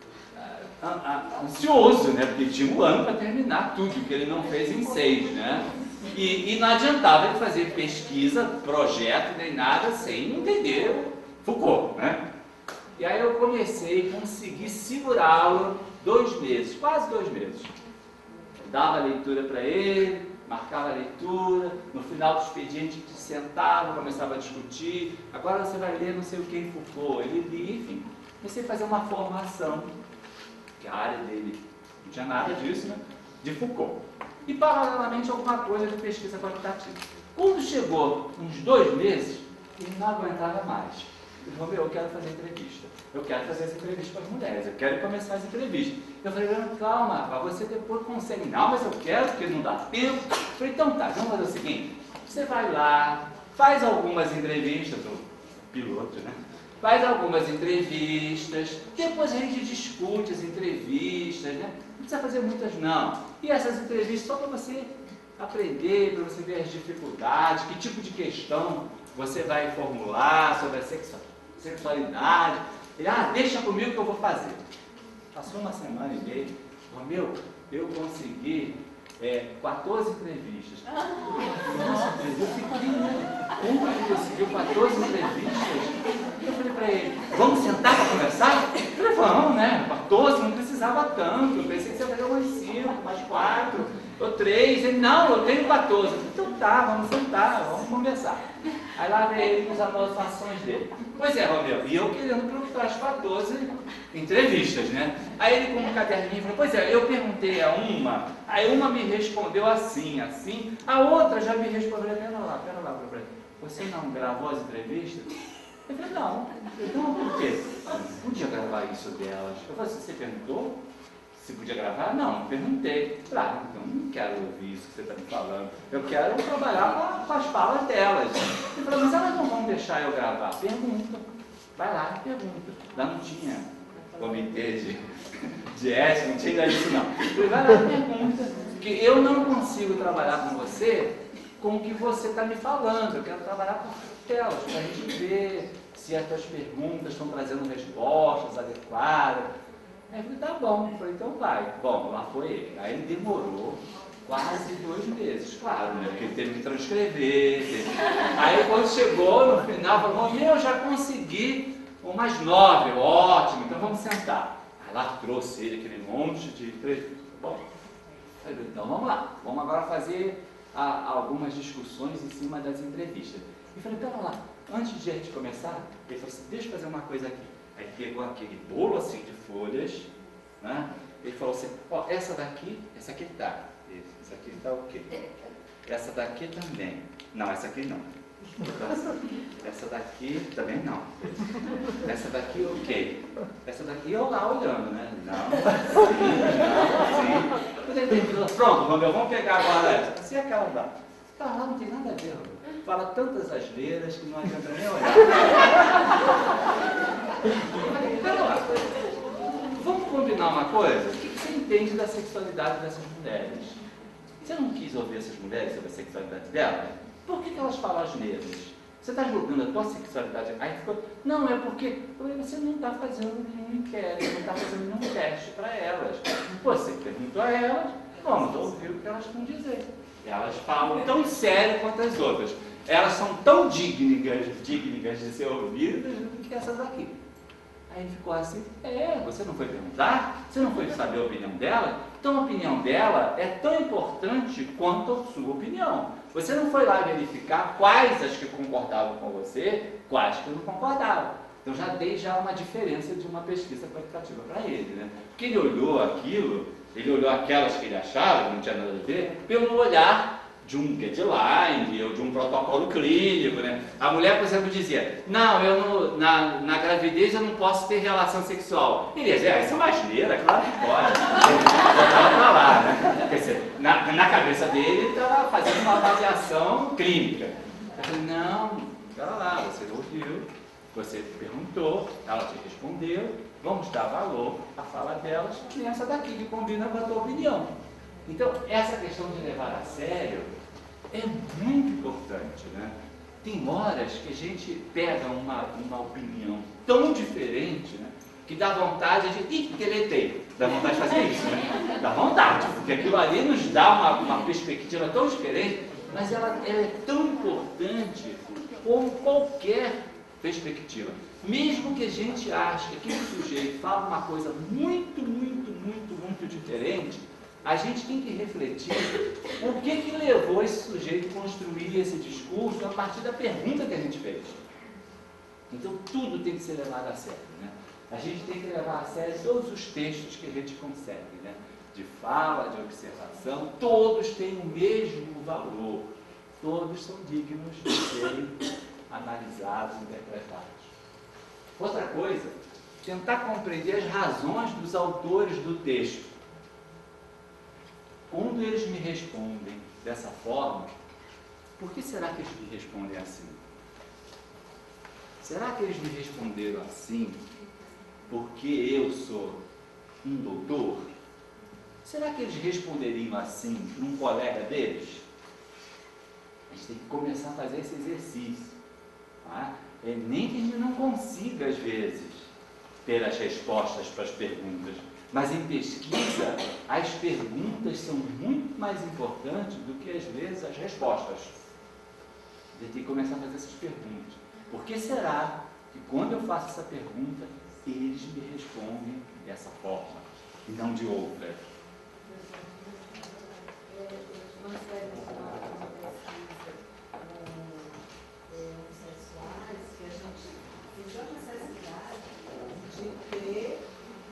ansioso, né? Porque tinha um ano para terminar tudo, que ele não fez em 6, né? E não adiantava ele fazer pesquisa, projeto, nem nada, sem entender Foucault, né? E aí eu comecei a conseguir segurá-lo 2 meses, quase 2 meses. Dava a leitura para ele, marcava a leitura, no final do expediente a gente sentava, começava a discutir, agora você vai ler não sei o que em Foucault, ele lia, enfim. Comecei a fazer uma formação, que a área dele não tinha nada disso, né? De Foucault. E paralelamente alguma coisa de pesquisa qualitativa. Quando chegou uns 2 meses, ele não aguentava mais. Ele falou, eu quero fazer entrevista. Eu quero fazer as entrevistas para as mulheres. Eu quero começar as entrevistas. Eu falei, calma, você depois consegue. Não, mas eu quero, porque não dá tempo. Eu falei, então tá, vamos fazer o seguinte. Você vai lá, faz algumas entrevistas, o piloto, né? Faz algumas entrevistas, depois a gente discute as entrevistas, né? Não precisa fazer muitas não. E essas entrevistas só para você aprender, para você ver as dificuldades, que tipo de questão você vai formular sobre a sexualidade. Ele, deixa comigo que eu vou fazer. Passou uma semana e meia, Romeu, eu consegui 14 entrevistas. Nossa, eu fiquei, né? Como ele conseguiu 14 entrevistas? Eu falei para ele, vamos sentar para conversar? Ele falou, vamos, né? 14, não precisava tanto. Eu pensei que você ia fazer umas 5, mais 4, ou 3. Ele, não, eu tenho 14. Eu falei, então tá, vamos sentar, vamos conversar. Aí lá veio ele com as anotações dele. Pois é, Romeu, e eu querendo procurar as 14 entrevistas, né? Aí ele com um caderninho falou, pois é, eu perguntei a uma, aí uma me respondeu assim, a outra já me respondeu, pera lá, você não gravou as entrevistas? Eu falei, não. Então, por quê? Não podia gravar isso delas. Eu falei, você perguntou se podia gravar? Não perguntei. Claro, então não quero ouvir isso que você está me falando. Eu quero trabalhar com as falas delas. Ele falou, mas elas não vão deixar eu gravar. Pergunta. Vai lá e pergunta. Lá não tinha comitê de ética, não tinha isso não. Eu falei, vai lá e pergunta. Porque eu não consigo trabalhar com você com o que você está me falando. Eu quero trabalhar com telas, para a gente ver se as tuas perguntas estão trazendo respostas adequadas. Aí eu falei, tá bom. Eu falei, então vai. Bom, lá foi ele. Aí ele demorou quase 2 meses, claro, né? Porque ele teve que transcrever. Aí quando chegou no final, falou, eu já consegui umas 9, ótimo, então vamos sentar. Aí lá trouxe ele aquele monte de entrevista. Bom, então vamos lá, vamos agora fazer algumas discussões em cima das entrevistas. E falei, pera lá, antes de a gente começar, ele falou assim, deixa eu fazer uma coisa aqui. Aí pegou aquele bolo assim de folhas, né? Ele falou assim, ó, essa aqui tá. Essa aqui tá o quê? Essa daqui também. Não, essa aqui não. Essa daqui também não. Essa daqui ok. Essa daqui eu lá olhando, né? Não, sim. Pronto, Romeu, vamos pegar agora essa. Se aquela lá. Aquela lá não tem nada a ver, Romeu. Fala tantas asneiras que não adianta nem olhar. Pera lá. Vamos combinar uma coisa? O que você entende da sexualidade dessas mulheres? Você não quis ouvir essas mulheres sobre a sexualidade delas? Por que elas falam asneiras? Você está julgando a tua sexualidade? Aí ficou, não, é porque você não está fazendo nenhum inquérito, não está fazendo nenhum teste para elas. Você perguntou a elas, vamos ouvir o que elas vão dizer. Elas falam tão sério quanto as outras. Elas são tão dignas de ser ouvidas do que essas aqui. Aí ficou assim, você não foi perguntar? Você não foi saber a opinião dela? Então a opinião dela é tão importante quanto a sua opinião. Você não foi lá verificar quais as que concordavam com você, quais que não concordavam. Então já dei uma diferença de uma pesquisa quantitativa para ele, né? Porque ele olhou aquilo, ele olhou aquelas que ele achava, que não tinha nada a ver, pelo olhar de um guideline ou de um protocolo clínico, né? A mulher, por exemplo, dizia, não, na gravidez eu não posso ter relação sexual. Ele dizia, isso é uma asneira, claro que pode. Botava pra lá, né? Quer dizer, na cabeça dele, ele estava fazendo uma avaliação clínica. Eu falei, não, espera lá, você ouviu, você perguntou, ela te respondeu, vamos dar valor à fala delas, e essa daqui que combina com a tua opinião. Então, essa questão de levar a sério é muito importante, né? Tem horas que a gente pega uma opinião tão diferente, né? Que dá vontade de deletei. Dá vontade de fazer isso, né? Dá vontade, porque aquilo ali nos dá uma perspectiva tão diferente, mas ela é tão importante como qualquer perspectiva. Mesmo que a gente ache que aquele sujeito fala uma coisa muito diferente, a gente tem que refletir o que levou esse sujeito a construir esse discurso a partir da pergunta que a gente fez. Então, tudo tem que ser levado a sério, né? A gente tem que levar a sério todos os textos que a gente consegue, né? De fala, de observação, todos têm o mesmo valor. Todos são dignos de serem analisados, interpretados. Outra coisa, tentar compreender as razões dos autores do texto. Quando eles me respondem dessa forma, por que será que eles me respondem assim? Será que eles me responderam assim porque eu sou um doutor? Será que eles responderiam assim para um colega deles? A gente tem que começar a fazer esse exercício. Tá? Nem que a gente não consiga, às vezes, ter as respostas para as perguntas. Mas em pesquisa, as perguntas são muito mais importantes do que, às vezes, as respostas. A gente tem que começar a fazer essas perguntas. Por que será que, quando eu faço essa pergunta, eles me respondem dessa forma e não de outra? Nós temos uma pesquisa homossexuais que a gente tem a necessidade de ter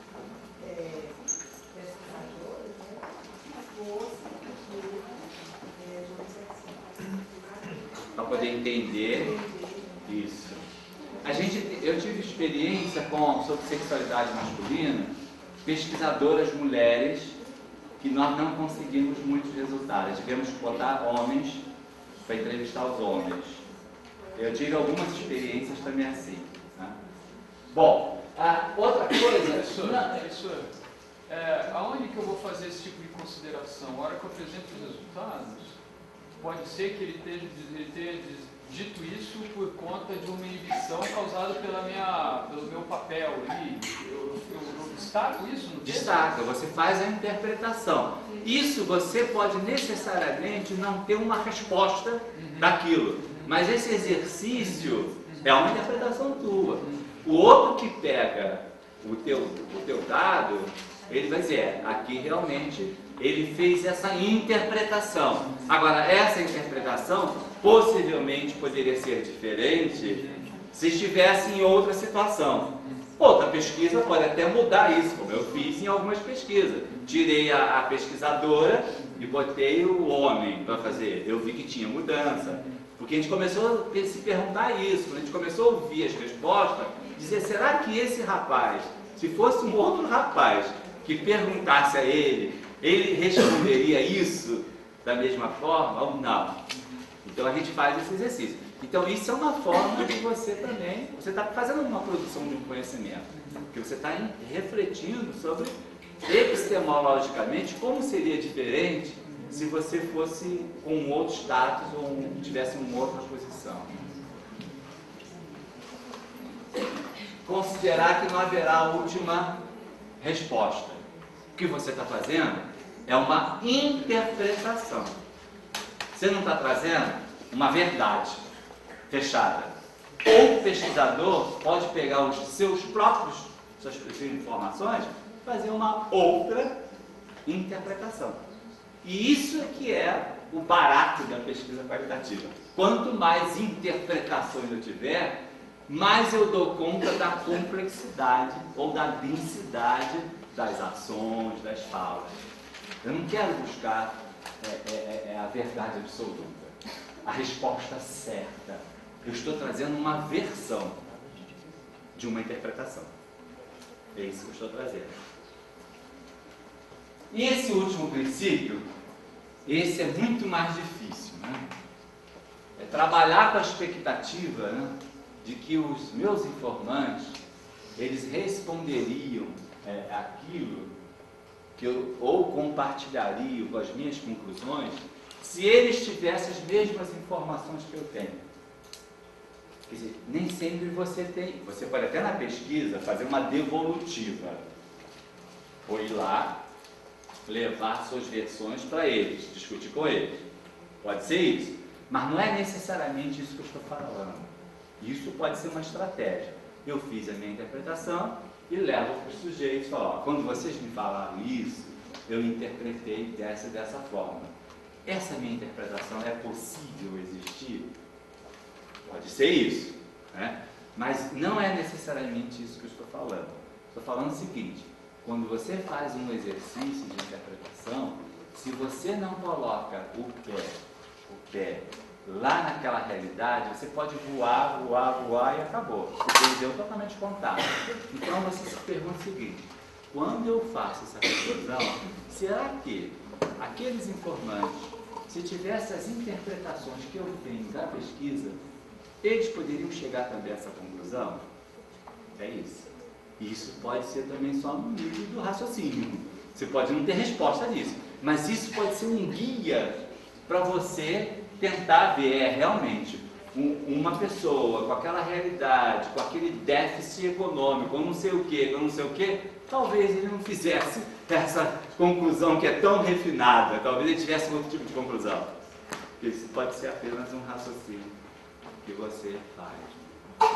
pesquisadores, né, que fossem de homossexuais. Para poder entender isso. Eu tive experiência sobre sexualidade masculina, pesquisadoras mulheres, que nós não conseguimos muitos resultados. Tivemos que botar homens para entrevistar os homens. Eu tive algumas experiências também assim. Né? Bom, outra coisa... Professor, aonde que eu vou fazer esse tipo de consideração? A hora que eu apresento os resultados, pode ser que ele tenha dito isso por conta de uma inibição causada pelo meu papel ali. Eu destaco isso no texto? Destaca, você faz a interpretação. Isso você pode necessariamente não ter uma resposta daquilo, mas esse exercício é uma interpretação tua. O outro que pega o teu dado, ele vai dizer, aqui realmente ele fez essa interpretação. Agora, essa interpretação possivelmente poderia ser diferente se estivesse em outra situação. Outra pesquisa pode até mudar isso, como eu fiz em algumas pesquisas. Tirei a pesquisadora e botei o homem para fazer. Eu vi que tinha mudança. Porque a gente começou a se perguntar isso, quando a gente começou a ouvir as respostas, dizer, será que esse rapaz, se fosse um outro rapaz que perguntasse a ele responderia isso da mesma forma ou não? Então a gente faz esse exercício. Então isso é uma forma de você também, você está fazendo uma produção de um conhecimento, que você está refletindo sobre epistemologicamente como seria diferente se você fosse com um outro status ou tivesse uma outra posição. considerar que não haverá a última resposta. O que você está fazendo é uma interpretação. Você não está trazendo uma verdade fechada. O pesquisador pode pegar os suas próprias informações e fazer uma outra interpretação. E isso é que é o barato da pesquisa qualitativa. Quanto mais interpretações eu tiver, mais eu dou conta da complexidade ou da densidade das ações, das falas. Eu não quero buscar a verdade absoluta, a resposta certa. Eu estou trazendo uma versão de uma interpretação. É isso que eu estou trazendo. E esse último princípio, esse é muito mais difícil, né? É trabalhar com a expectativa, né, de que os meus informantes, eles responderiam aquilo que eu ou compartilhariam com as minhas conclusões, se eles tivessem as mesmas informações que eu tenho. Quer dizer, nem sempre você tem. Você pode até na pesquisa fazer uma devolutiva, ou ir lá, levar suas versões para eles, discutir com eles. Pode ser isso, mas não é necessariamente isso que eu estou falando. Isso pode ser uma estratégia. Eu fiz a minha interpretação e levo para os sujeitos e falo, ó, quando vocês me falaram isso, eu interpretei dessa forma. Essa minha interpretação é possível existir? Pode ser isso, né? Mas não é necessariamente isso que eu estou falando. Estou falando o seguinte, quando você faz um exercício de interpretação, se você não coloca o pé lá naquela realidade, você pode voar e acabou. Você perdeu totalmente contato. Então você se pergunta o seguinte, quando eu faço essa conclusão, será que aqueles informantes, se tivessem as interpretações que eu tenho da pesquisa, eles poderiam chegar também a essa conclusão? É isso. Isso pode ser também só no nível do raciocínio. Você pode não ter resposta disso, mas isso pode ser um guia para você tentar ver realmente uma pessoa com aquela realidade, com aquele déficit econômico, ou não sei o que, talvez ele não fizesse essa conclusão que é tão refinada, talvez ele tivesse outro tipo de conclusão. Isso pode ser apenas um raciocínio que você faz.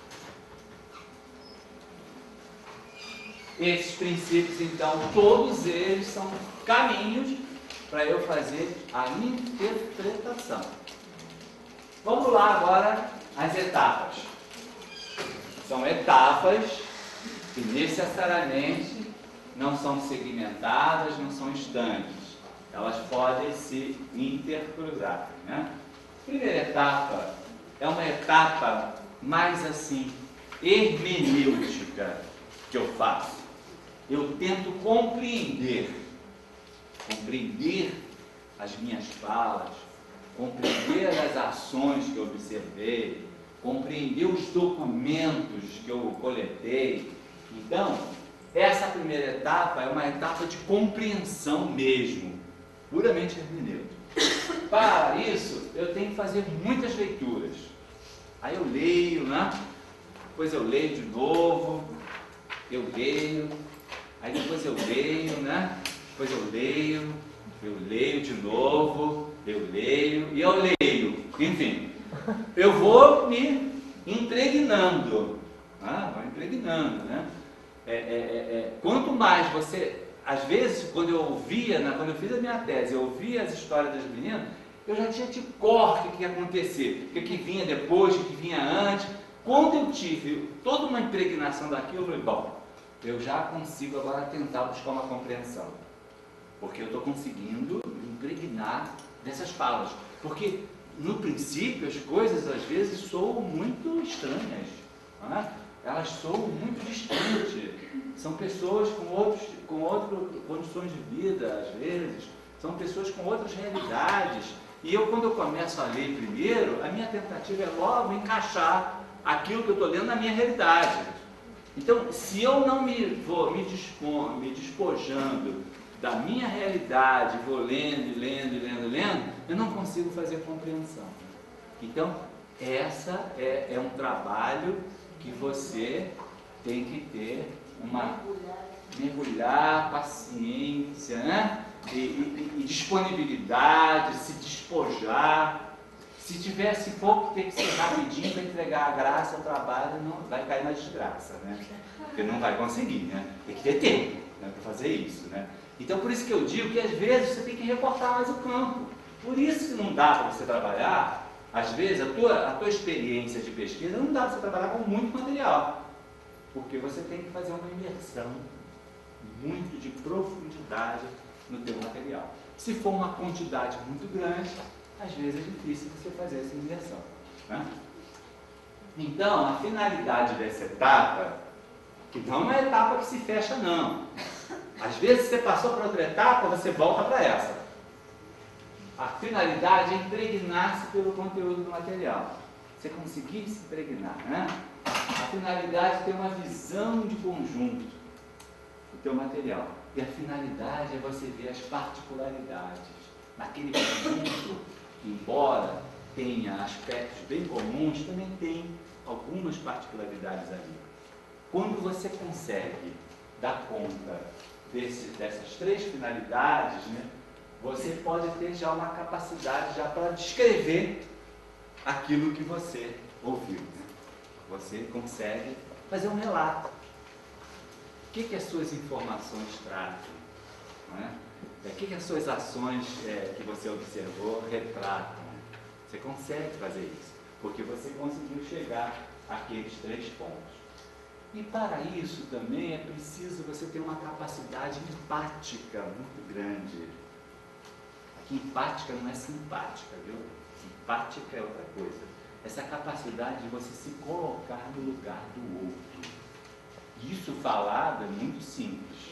Esses princípios, então, todos eles são caminhos para eu fazer a interpretação. Vamos lá agora às etapas. São etapas que necessariamente não são segmentadas, não são estanques. Elas podem se intercruzar, né? Primeira etapa é uma etapa mais assim, hermenêutica que eu faço. Eu tento compreender as minhas falas, compreender as ações que eu observei, compreender os documentos que eu coletei. Então, essa primeira etapa é uma etapa de compreensão mesmo, puramente hermenêutica. Para isso, eu tenho que fazer muitas leituras. Aí eu leio, né? Depois eu leio de novo, eu leio, aí depois eu leio, né? Depois eu leio de novo, eu leio e eu leio. Enfim, eu vou me impregnando, né? Quanto mais você... Às vezes, quando eu fiz a minha tese, eu ouvia as histórias das meninas, eu já tinha de cor o que ia acontecer, o que vinha depois, o que vinha antes. Quando eu tive toda uma impregnação daquilo, eu falei, bom, eu já consigo agora tentar buscar uma compreensão. Porque eu estou conseguindo me impregnar dessas falas. Porque, no princípio, as coisas, às vezes, soam muito estranhas. Não é? Elas soam muito distantes. São pessoas com outras condições de vida, às vezes. São pessoas com outras realidades. E quando eu começo a ler primeiro, a minha tentativa é logo encaixar aquilo que eu estou lendo na minha realidade. Então, se eu não me despojando da minha realidade, vou lendo, eu não consigo fazer compreensão. Então, essa é um trabalho que você tem que ter uma mergulhar, paciência, né? E disponibilidade, se despojar. Se tivesse pouco, tem que ser rapidinho para entregar a graça, o trabalho, não vai cair na desgraça, né? Porque não vai conseguir, né? Tem que ter tempo, né, para fazer isso, né? Então, por isso que eu digo que às vezes você tem que recortar mais o campo. Por isso que não dá para você trabalhar, às vezes a tua experiência de pesquisa não dá para você trabalhar com muito material, porque você tem que fazer uma imersão muito de profundidade no teu material. Se for uma quantidade muito grande, às vezes é difícil você fazer essa imersão, né? Então, a finalidade dessa etapa, que não é uma etapa que se fecha, não. Às vezes você passou para outra etapa, você volta para essa. A finalidade é impregnar-se pelo conteúdo do material. Você conseguir se impregnar, né? A finalidade é ter uma visão de conjunto do teu material. E a finalidade é você ver as particularidades. Naquele conjunto, embora tenha aspectos bem comuns, também tem algumas particularidades ali. Quando você consegue dar conta dessas três finalidades, né, você pode ter já uma capacidade já para descrever aquilo que você ouviu, né? Você consegue fazer um relato. O que as suas informações trazem, né? O que as suas ações que você observou retratam? Você consegue fazer isso, porque você conseguiu chegar àqueles três pontos. E para isso também é preciso você ter uma capacidade empática muito grande. Aqui empática não é simpática, viu? Simpática é outra coisa. Essa capacidade de você se colocar no lugar do outro. Isso falado é muito simples.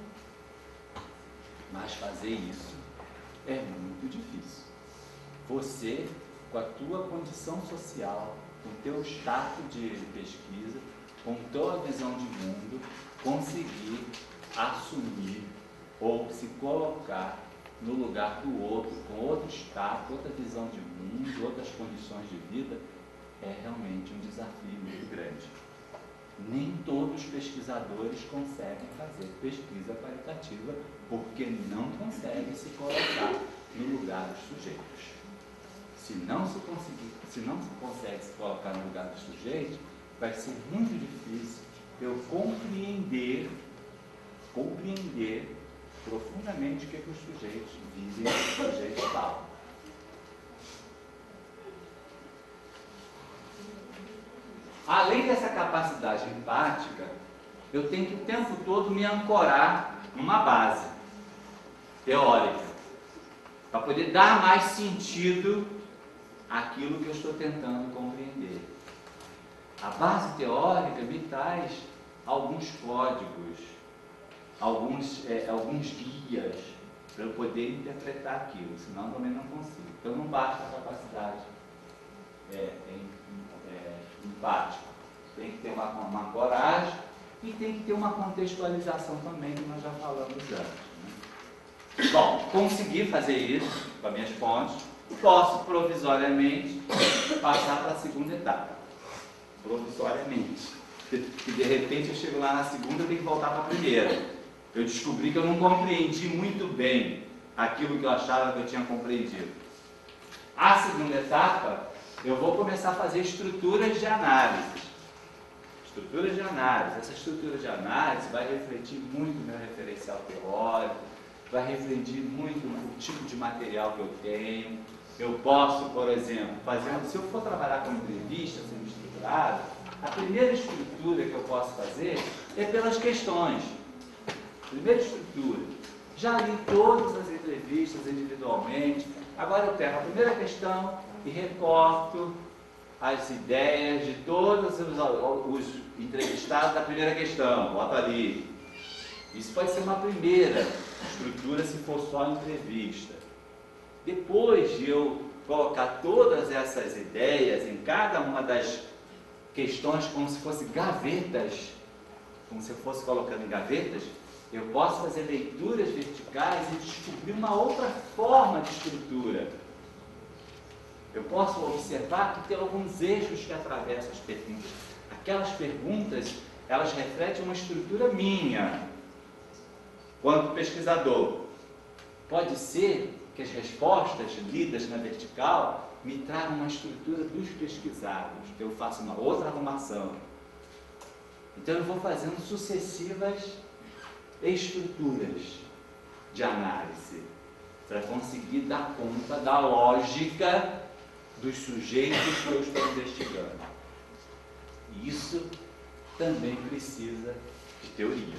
Mas fazer isso é muito difícil. Você, com a tua condição social, com o teu status de pesquisa, com a tua visão de mundo, conseguir assumir ou se colocar no lugar do outro, com outro status, outra visão de mundo, outras condições de vida, é realmente um desafio muito grande. Nem todos os pesquisadores conseguem fazer pesquisa qualitativa, porque não conseguem se colocar no lugar dos sujeitos. Se não se consegue se colocar no lugar dos sujeitos, vai ser muito difícil eu compreender profundamente o que os sujeitos vivem, os sujeitos falam. Além dessa capacidade empática, eu tenho que o tempo todo me ancorar numa base teórica, para poder dar mais sentido àquilo que eu estou tentando compreender. A base teórica me traz alguns códigos, alguns guias para eu poder interpretar aquilo, senão também não consigo. Então não basta a capacidade empática. Tem que ter uma coragem e tem que ter uma contextualização também, que nós já falamos antes, né? Bom, consegui fazer isso com as minhas fontes, posso provisoriamente passar para a segunda etapa. Provisoriamente. Que de repente eu chego lá na segunda e tenho que voltar para a primeira. Eu descobri que eu não compreendi muito bem aquilo que eu achava que eu tinha compreendido. A segunda etapa, eu vou começar a fazer estruturas de análise. Estruturas de análise. Essa estrutura de análise vai refletir muito no meu referencial teórico, vai refletir muito no tipo de material que eu tenho. Eu posso, por exemplo, se eu for trabalhar com entrevista semi-estruturada, a primeira estrutura que eu posso fazer é pelas questões. Primeira estrutura. Já li todas as entrevistas individualmente, agora eu pego a primeira questão e recorto as ideias de todos os entrevistados da primeira questão, boto ali. Isso pode ser uma primeira estrutura se for só entrevista. Depois de eu colocar todas essas ideias em cada uma das questões como se fossem gavetas, como se eu fosse colocando em gavetas, eu posso fazer leituras verticais e descobrir uma outra forma de estrutura. Eu posso observar que tem alguns eixos que atravessam as perguntas. Aquelas perguntas, elas refletem uma estrutura minha, quanto pesquisador. Pode ser que as respostas lidas na vertical me tragam uma estrutura dos pesquisados, que eu faço uma outra arrumação. Então eu vou fazendo sucessivas estruturas de análise para conseguir dar conta da lógica dos sujeitos que eu estou investigando. E isso também precisa de teoria.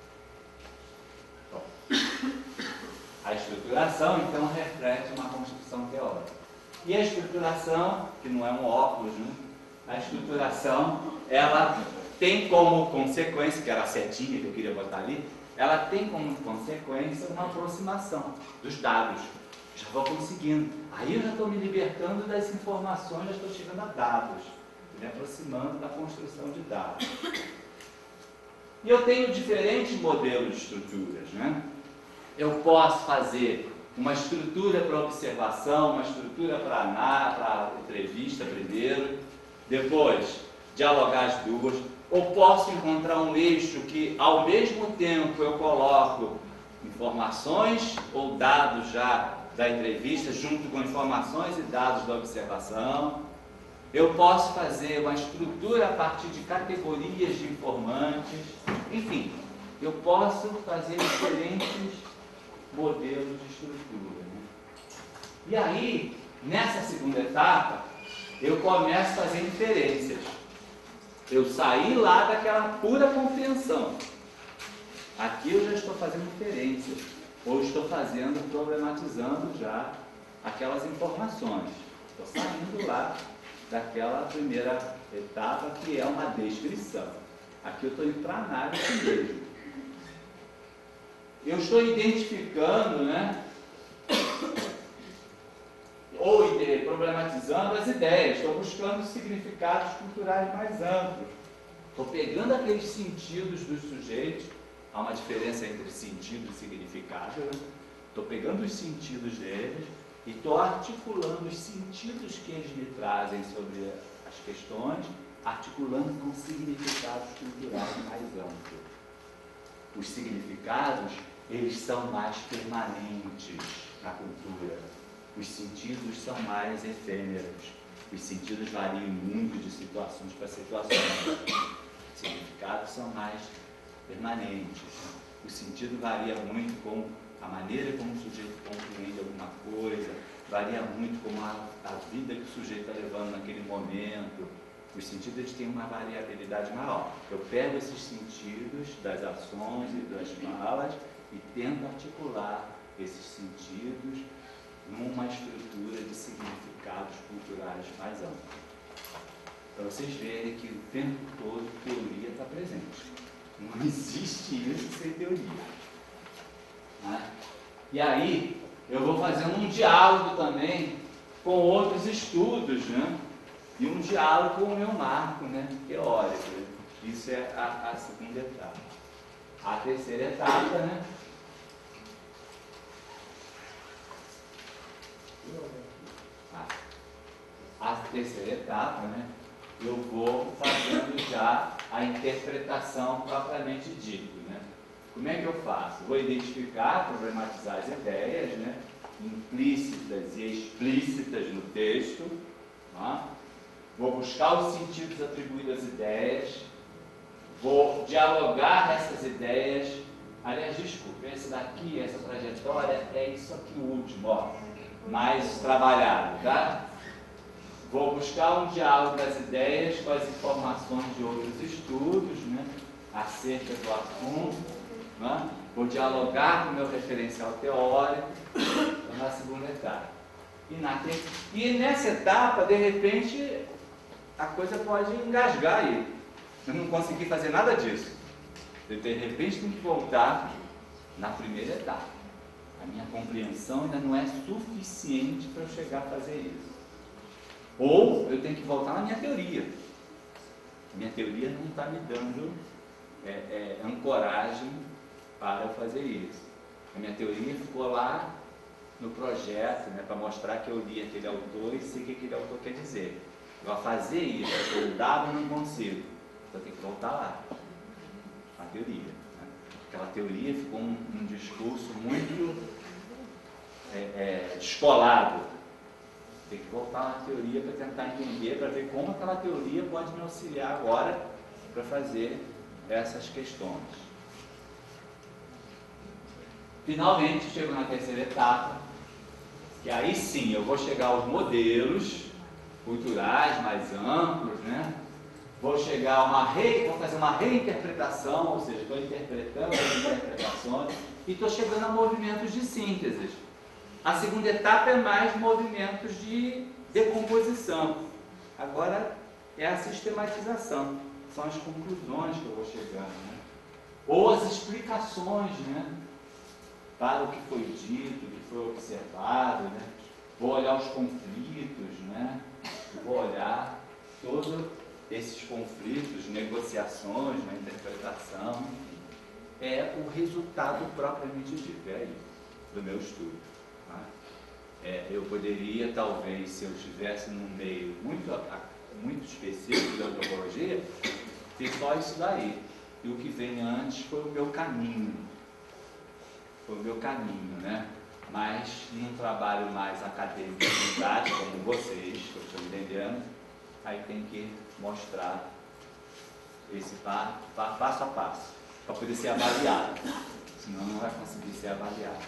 Bom, a estruturação, então, reflete uma construção teórica. E a estruturação, que não é um óculos, né? A estruturação, ela tem como consequência, que era a setinha que eu queria botar ali, ela tem como consequência uma aproximação dos dados. Já vou conseguindo. Aí eu já estou me libertando das informações, já estou chegando a dados, me aproximando da construção de dados. E eu tenho diferentes modelos de estruturas, né? Eu posso fazer uma estrutura para observação, uma estrutura para entrevista primeiro, depois dialogar as duas, ou posso encontrar um eixo que ao mesmo tempo eu coloco informações ou dados já da entrevista junto com informações e dados da observação. Eu posso fazer uma estrutura a partir de categorias de informantes, enfim, eu posso fazer diferentes modelos de estrutura, né? E aí, nessa segunda etapa, eu começo a fazer inferências. Eu saí lá daquela pura compreensão. Aqui eu já estou fazendo inferências, ou estou problematizando já aquelas informações. Estou saindo lá daquela primeira etapa que é uma descrição. Aqui eu estou indo para a análise mesmo. Eu estou identificando, né, ou problematizando as ideias, estou buscando significados culturais mais amplos. Estou pegando aqueles sentidos dos sujeitos, há uma diferença entre sentido e significado, né? Estou pegando os sentidos deles e estou articulando os sentidos que eles me trazem sobre as questões, articulando com significados culturais mais amplos. Os significados, eles são mais permanentes na cultura. Os sentidos são mais efêmeros. Os sentidos variam muito de situações para situações. Os significados são mais permanentes. O sentido varia muito com a maneira como o sujeito compreende alguma coisa, varia muito com a vida que o sujeito está levando naquele momento. Os sentidos eles têm uma variabilidade maior. Eu pego esses sentidos das ações e das falas e tento articular esses sentidos numa estrutura de significados culturais mais ampla. Para vocês verem que o tempo todo teoria está presente. Não existe isso sem teoria. Né? E aí, eu vou fazendo um diálogo também com outros estudos, né? E um diálogo com o meu marco, né, teórico. Isso é a segunda etapa. A terceira etapa, né? A terceira etapa, né? Eu vou fazendo já a interpretação propriamente dita, né? Como é que eu faço? Vou identificar, problematizar as ideias, né? Implícitas e explícitas no texto, tá? Vou buscar os sentidos atribuídos às ideias, vou dialogar essas ideias. Aliás, desculpa, esse daqui, essa trajetória, é isso aqui o último, ó, mais trabalhado, tá? Vou buscar um diálogo das ideias com as informações de outros estudos, né, acerca do assunto, né? Vou dialogar com o meu referencial teórico na segunda etapa. E nessa etapa, de repente, a coisa pode engasgar aí. Eu não consegui fazer nada disso. Eu, de repente, tenho que voltar na primeira etapa. A minha compreensão ainda não é suficiente para eu chegar a fazer isso. Ou eu tenho que voltar na minha teoria. Minha teoria não está me dando ancoragem para eu fazer isso. A minha teoria ficou lá no projeto, né, para mostrar que eu li aquele autor e sei o que aquele autor quer dizer. Agora, fazer isso, eu dava, não consigo. Então, eu tenho que voltar lá. teoria. Né? Aquela teoria ficou um discurso muito descolado. Tem que voltar na teoria para tentar entender, para ver como aquela teoria pode me auxiliar agora para fazer essas questões. Finalmente, chego na terceira etapa, que aí sim eu vou chegar aos modelos culturais mais amplos, né? Vou chegar a vou fazer uma reinterpretação, ou seja, estou interpretando as interpretações e estou chegando a movimentos de síntese. A segunda etapa é mais movimentos de decomposição. Agora é a sistematização, são as conclusões que eu vou chegar, né? Ou as explicações, né? Para o que foi dito, o que foi observado, né? Vou olhar os conflitos, né? Vou olhar todos esses conflitos, negociações na interpretação. É o resultado propriamente dito do meu estudo. Tá? Eu poderia, talvez, se eu estivesse num meio muito específico da antropologia, ter só isso daí. E o que vem antes foi o meu caminho. Foi o meu caminho, né? Mas num trabalho mais acadêmico, como vocês, que eu estou entendendo, aí tem que mostrar esse passo a passo, para poder ser avaliado. Senão não vai conseguir ser avaliado.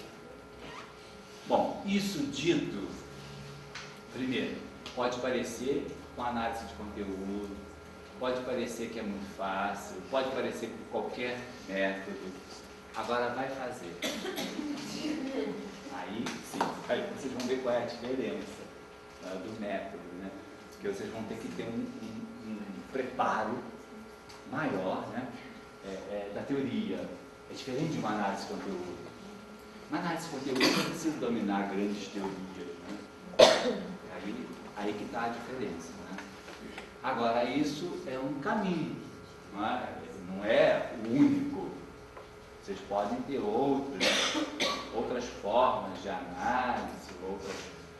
Bom, isso dito, primeiro, pode parecer com análise de conteúdo, pode parecer que é muito fácil, pode parecer com qualquer método. Agora vai fazer. Aí sim, aí vocês vão ver qual é a diferença, né, do método, né? Porque vocês vão ter que ter um preparo maior, né, da teoria. É diferente de uma análise de conteúdo. Na análise de conteúdo eu preciso dominar grandes teorias, né? Aí que está a diferença, né? Agora isso é um caminho, não é o único. Vocês podem ter outras formas de análise, outras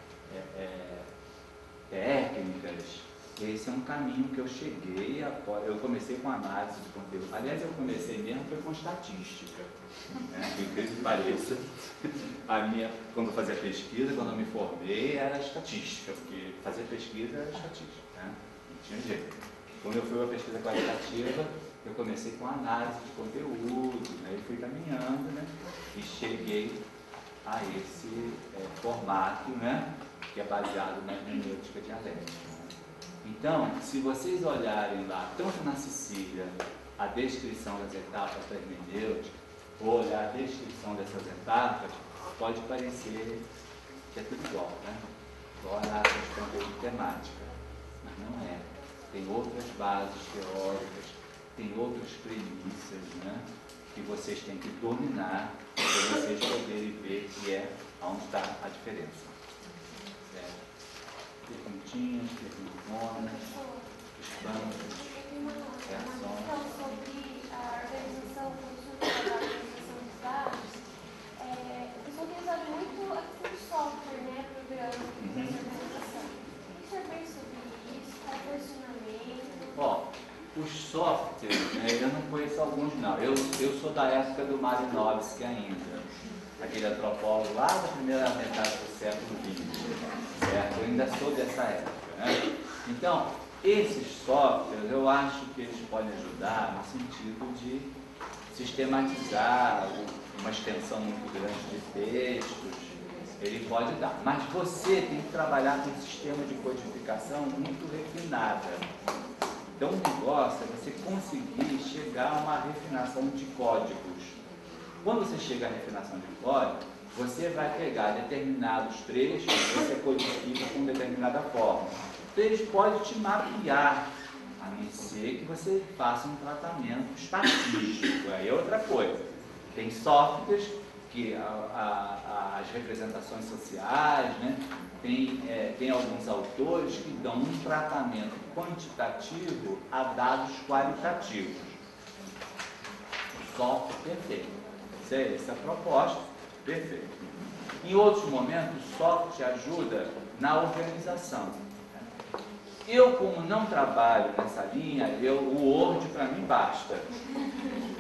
técnicas. Esse é um caminho que eu cheguei, eu comecei com análise de conteúdo. Aliás, eu comecei mesmo com estatística. Né? Por incrível que pareça, quando eu fazia pesquisa, quando eu me formei, era estatística, porque fazer pesquisa era estatística, né? Não tinha jeito. Quando eu fui para a pesquisa qualitativa, eu comecei com análise de conteúdo, né? E fui caminhando, né? E cheguei a esse formato, né? Que é baseado na hermenêutica dialética. Então, se vocês olharem lá, tanto na Cecília, a descrição das etapas da hermenêutica, ou olhar a descrição dessas etapas, pode parecer que é tudo igual, né? Igual a análise de conteúdo temática, mas não é. Tem outras bases teóricas, tem outras premissas, né, que vocês têm que dominar para vocês poderem ver que é onde está a diferença. Certo? Perguntinhas, perguntonas, espantos, reações. Então, sobre a organização funcional da organização dos dados, o pessoal tem usado muito a questão de software, né, programa de organização. O que o senhor pensa sobre isso? Qual é o posicionamento? Ó, os softwares, né, eu não conheço alguns não. Eu sou da época do Malinowski ainda, aquele antropólogo lá da primeira metade do século XX, certo? Eu ainda sou dessa época, né? Então, esses softwares, eu acho que eles podem ajudar no sentido de sistematizar uma extensão muito grande de textos, ele pode dar. Mas você tem que trabalhar com um sistema de codificação muito refinada. Então, o negócio é você conseguir chegar a uma refinação de códigos. Quando você chega à refinação de código, você vai pegar determinados trechos que você codifica com determinada forma. Então, eles podem te mapear, a não ser que você faça um tratamento estatístico. Aí é outra coisa. Tem softwares que as representações sociais, né? Tem alguns autores que dão um tratamento quantitativo a dados qualitativos. O software perfeito. Essa é a proposta, perfeito. Em outros momentos, o software te ajuda na organização. Eu, como não trabalho nessa linha, o Word para mim basta.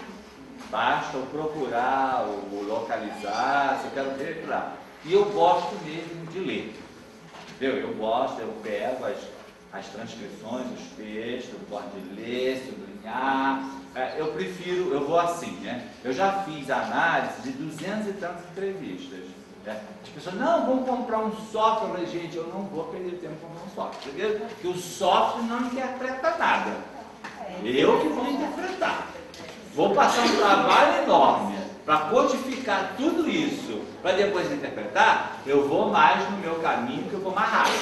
Basta eu procurar, ou localizar, se eu quero ver, lá. E eu gosto mesmo de ler. Entendeu? Eu gosto, eu pego as transcrições, os textos, eu gosto de ler, sublinhar. Eu prefiro, eu vou assim, né? Eu já fiz análise de 200 e tantas entrevistas. Né? As pessoas, não, vamos comprar um software. Eu falei, gente, eu não vou perder tempo comprando um software. Porque o software não interpreta nada. Eu que vou interpretar. Vou passar um trabalho enorme para codificar tudo isso, para depois interpretar. Eu vou mais no meu caminho, que eu vou mais rápido.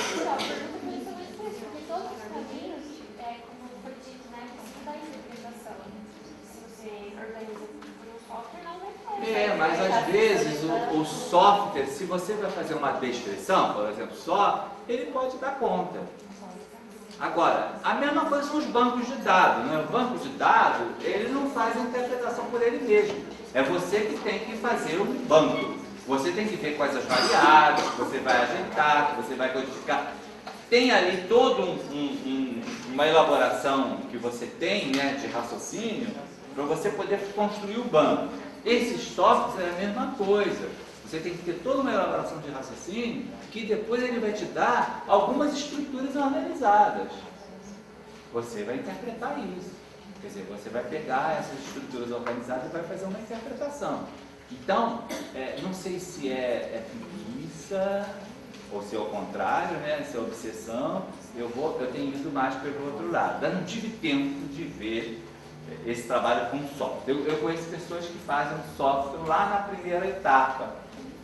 Porque todos os caminhos, como foi dito, né, precisa da interpretação. Se você organiza por um software, não vai ter. Mas às vezes o software, se você vai fazer uma descrição, por exemplo, só, ele pode dar conta. Agora, a mesma coisa são os bancos de dados, né? O banco de dados, ele não faz a interpretação por ele mesmo. É você que tem que fazer um banco. Você tem que ver quais as variáveis que você vai ajeitar, que você vai codificar. Tem ali toda uma elaboração que você tem, né, de raciocínio, para você poder construir o banco. Esses softwares é a mesma coisa. Você tem que ter toda uma elaboração de raciocínio que depois ele vai te dar algumas estruturas organizadas. Você vai interpretar isso. Quer dizer, você vai pegar essas estruturas organizadas e vai fazer uma interpretação. Então, não sei se é preguiça ou se é o contrário, né? Se é obsessão. Eu tenho ido mais pelo outro lado. Eu não tive tempo de ver esse trabalho com software. Eu conheço pessoas que fazem software lá na primeira etapa.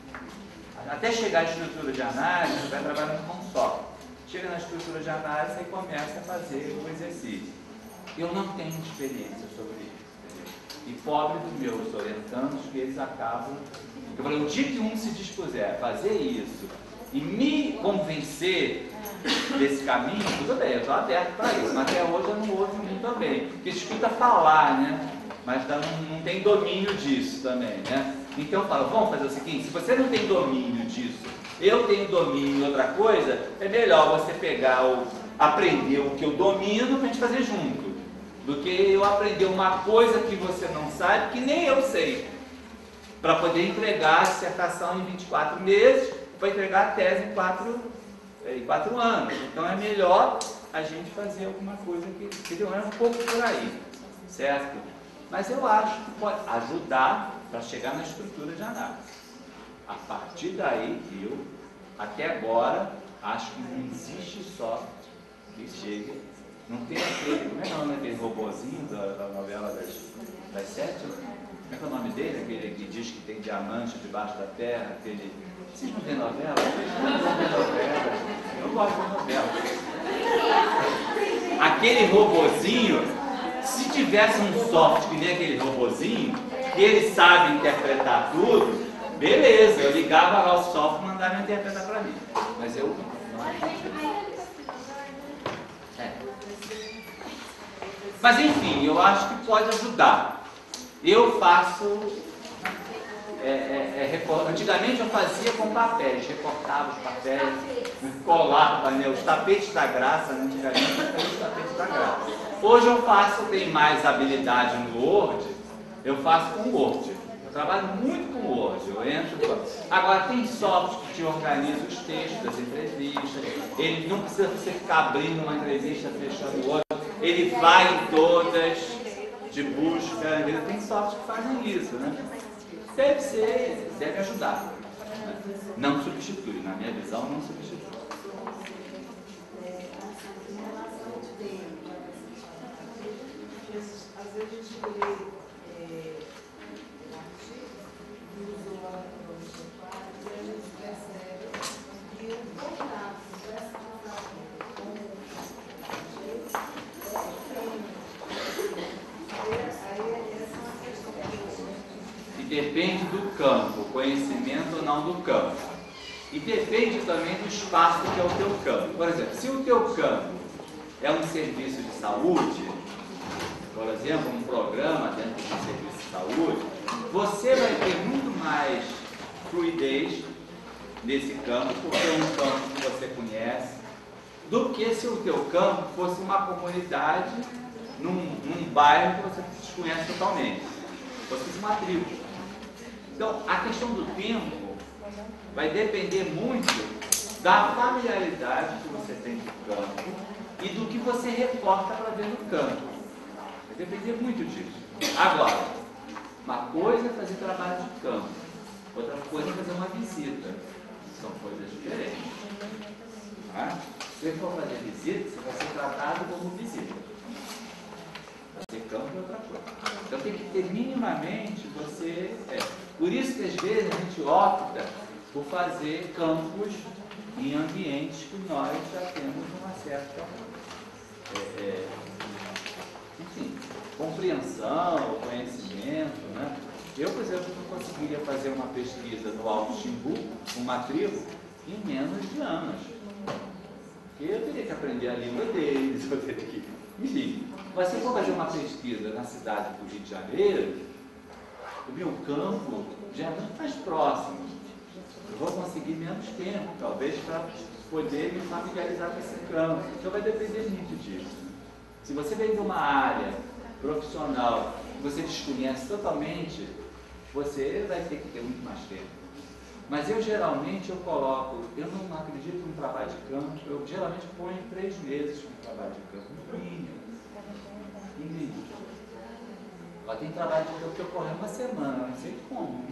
Até chegar à estrutura de análise, você vai trabalhando com software. Chega na estrutura de análise e começa a fazer o exercício. Eu não tenho experiência sobre isso. E pobre dos meus orientandos, que eles acabam... Eu falei, o dia que um se dispuser a fazer isso e me convencer desse caminho, tudo bem, eu estou aberto para isso. Mas até hoje eu não ouço muito também. Porque escuta falar, né? Mas não tem domínio disso também, né? Então eu falo, vamos fazer o seguinte, se você não tem domínio disso, eu tenho domínio em outra coisa, é melhor você aprender o que eu domino para a gente fazer junto, do que eu aprender uma coisa que você não sabe, que nem eu sei, para poder entregar a dissertação em 24 meses, para entregar a tese em 4 anos. Então é melhor a gente fazer alguma coisa que é um pouco por aí, certo? Mas eu acho que pode ajudar para chegar na estrutura de análise. A partir daí, eu, até agora, acho que não existe software que chegue. Não tem aquele, como é que é o nome daquele robozinho da novela das 7? Como é que é o nome dele? Aquele que diz que tem diamante debaixo da terra, aquele... Vocês não têm novela? Eu gosto de novela. Aquele robozinho... Se tivesse um software que nem aquele robozinho, que ele sabe interpretar tudo, beleza, eu ligava lá o software e mandava interpretar para mim. Mas eu não acredito. Mas enfim, eu acho que pode ajudar. Eu faço... antigamente eu fazia com papéis, recortava os papéis, colava, né, os tapetes da graça, né, antigamente eu fazia os tapetes da graça. Hoje eu tenho mais habilidade no Word, eu faço com o Word. Eu trabalho muito com o Word. Agora tem software que te organiza os textos das entrevistas, ele não precisa você ficar abrindo uma entrevista, fechando outra, ele vai em todas, de busca, tem software que fazem isso, né? Deve ajudar. Não substitui, na minha visão, não substitui. Às vezes a gente lê artigos e usa uma metodologia clara e a gente percebe que o contato dessa ferramenta com o E depende do campo, conhecimento ou não do campo. E depende também do espaço que é o teu campo. Por exemplo, se o teu campo é um serviço de saúde, por exemplo, um programa dentro de um serviço de saúde, você vai ter muito mais fluidez nesse campo, porque é um campo que você conhece, do que se o teu campo fosse uma comunidade num bairro que você desconhece totalmente. Você fiz uma tribo. Então, a questão do tempo vai depender muito da familiaridade que você tem com o campo e do que você reporta para ver no campo. Vai depender muito disso. Agora, uma coisa é fazer trabalho de campo, outra coisa é fazer uma visita. São coisas diferentes. Tá? Se você for fazer visita, você vai ser tratado como visita. Fazer campo é outra coisa. Então tem que ter minimamente você. Por isso que às vezes a gente opta por fazer campos em ambientes que nós já temos uma certa enfim, compreensão, conhecimento, né? Eu, por exemplo, não conseguiria fazer uma pesquisa no Alto Xingu, uma tribo, em menos de anos. Porque eu teria que aprender a língua deles, eu teria que... Enfim, mas se eu for fazer uma pesquisa na cidade do Rio de Janeiro, o meu campo já é muito mais próximo. Eu vou conseguir menos tempo, talvez, para poder me familiarizar com esse campo. Então vai depender muito disso. Se você vem de uma área profissional que você desconhece totalmente, você vai ter que ter muito mais tempo. Mas eu geralmente eu não acredito no trabalho de campo, eu geralmente ponho 3 meses com trabalho de campo, no mínimo. Agora tem trabalho de campo que ocorre uma semana, não sei como.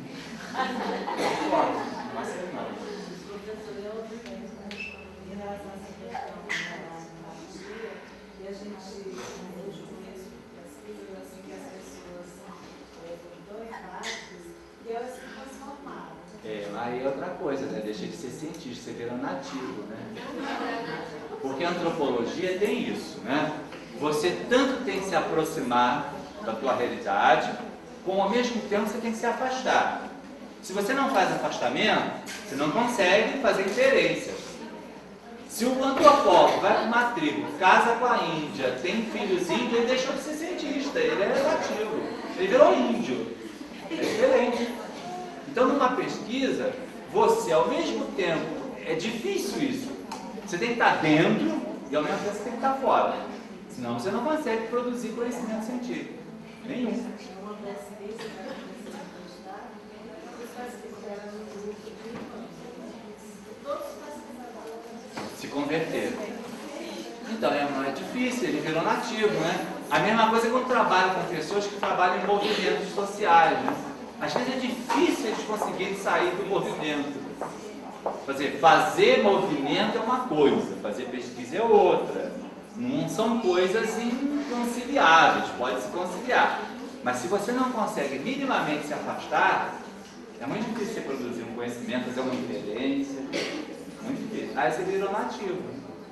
Uma semana. Professor, eu em relação a essa questão da analogia, e a gente, hoje conheço pesquisas assim que as pessoas tão empáticas e elas se transformaram. Aí é outra coisa, né? Deixa de ser cientista, você vira nativo, né? Porque a antropologia tem isso, né? Você tanto tem que se aproximar da tua realidade, como ao mesmo tempo você tem que se afastar. Se você não faz afastamento, você não consegue fazer inferência. Se o antropólogo vai para uma tribo, casa com a Índia, tem filhos índios, ele deixou de ser cientista, ele é nativo, ele virou índio. É diferente. Então, numa pesquisa, você, ao mesmo tempo, é difícil isso. Você tem que estar dentro e, ao mesmo tempo, você tem que estar fora. Senão, você não consegue produzir conhecimento científico. Nenhum. Uma pesquisa da universidade, você faz pesquisa no grupo de todos os pesquisadores. Se converter. Então, é difícil, ele virou nativo, né? A mesma coisa quando trabalha com pessoas que trabalham em movimentos sociais, né? Às vezes é difícil eles conseguirem sair do movimento. Fazer movimento é uma coisa, fazer pesquisa é outra. Não são coisas inconciliáveis, pode se conciliar. Mas se você não consegue minimamente se afastar, é muito difícil você produzir um conhecimento, fazer uma inferência. Muito difícil. Aí você virou nativo.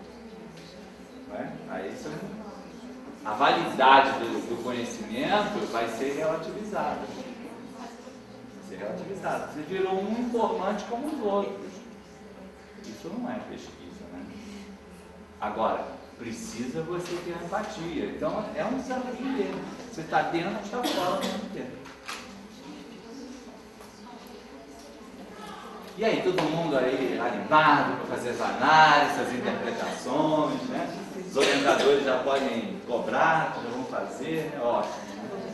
Aí a validade do conhecimento vai ser relativizada. Você virou um informante como os outros. Isso não é pesquisa, né? Agora, precisa você ter empatia. Então, é um desafio dele. Você está dentro e está fora ao mesmo tempo. E aí, todo mundo aí animado para fazer as análises, as interpretações, né? Os orientadores já podem cobrar, já vão fazer, né? Ótimo.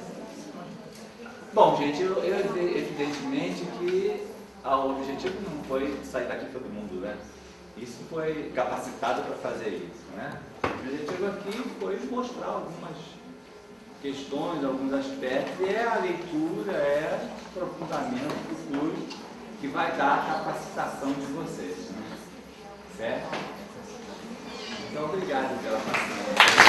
Bom, gente, evidentemente que o objetivo não foi sair daqui todo mundo, né? Isso foi capacitado para fazer isso, né? O objetivo aqui foi mostrar algumas questões, alguns aspectos, e é a leitura, é o aprofundamento futuro que vai dar a capacitação de vocês, né? Certo? Então, obrigado pela paciência.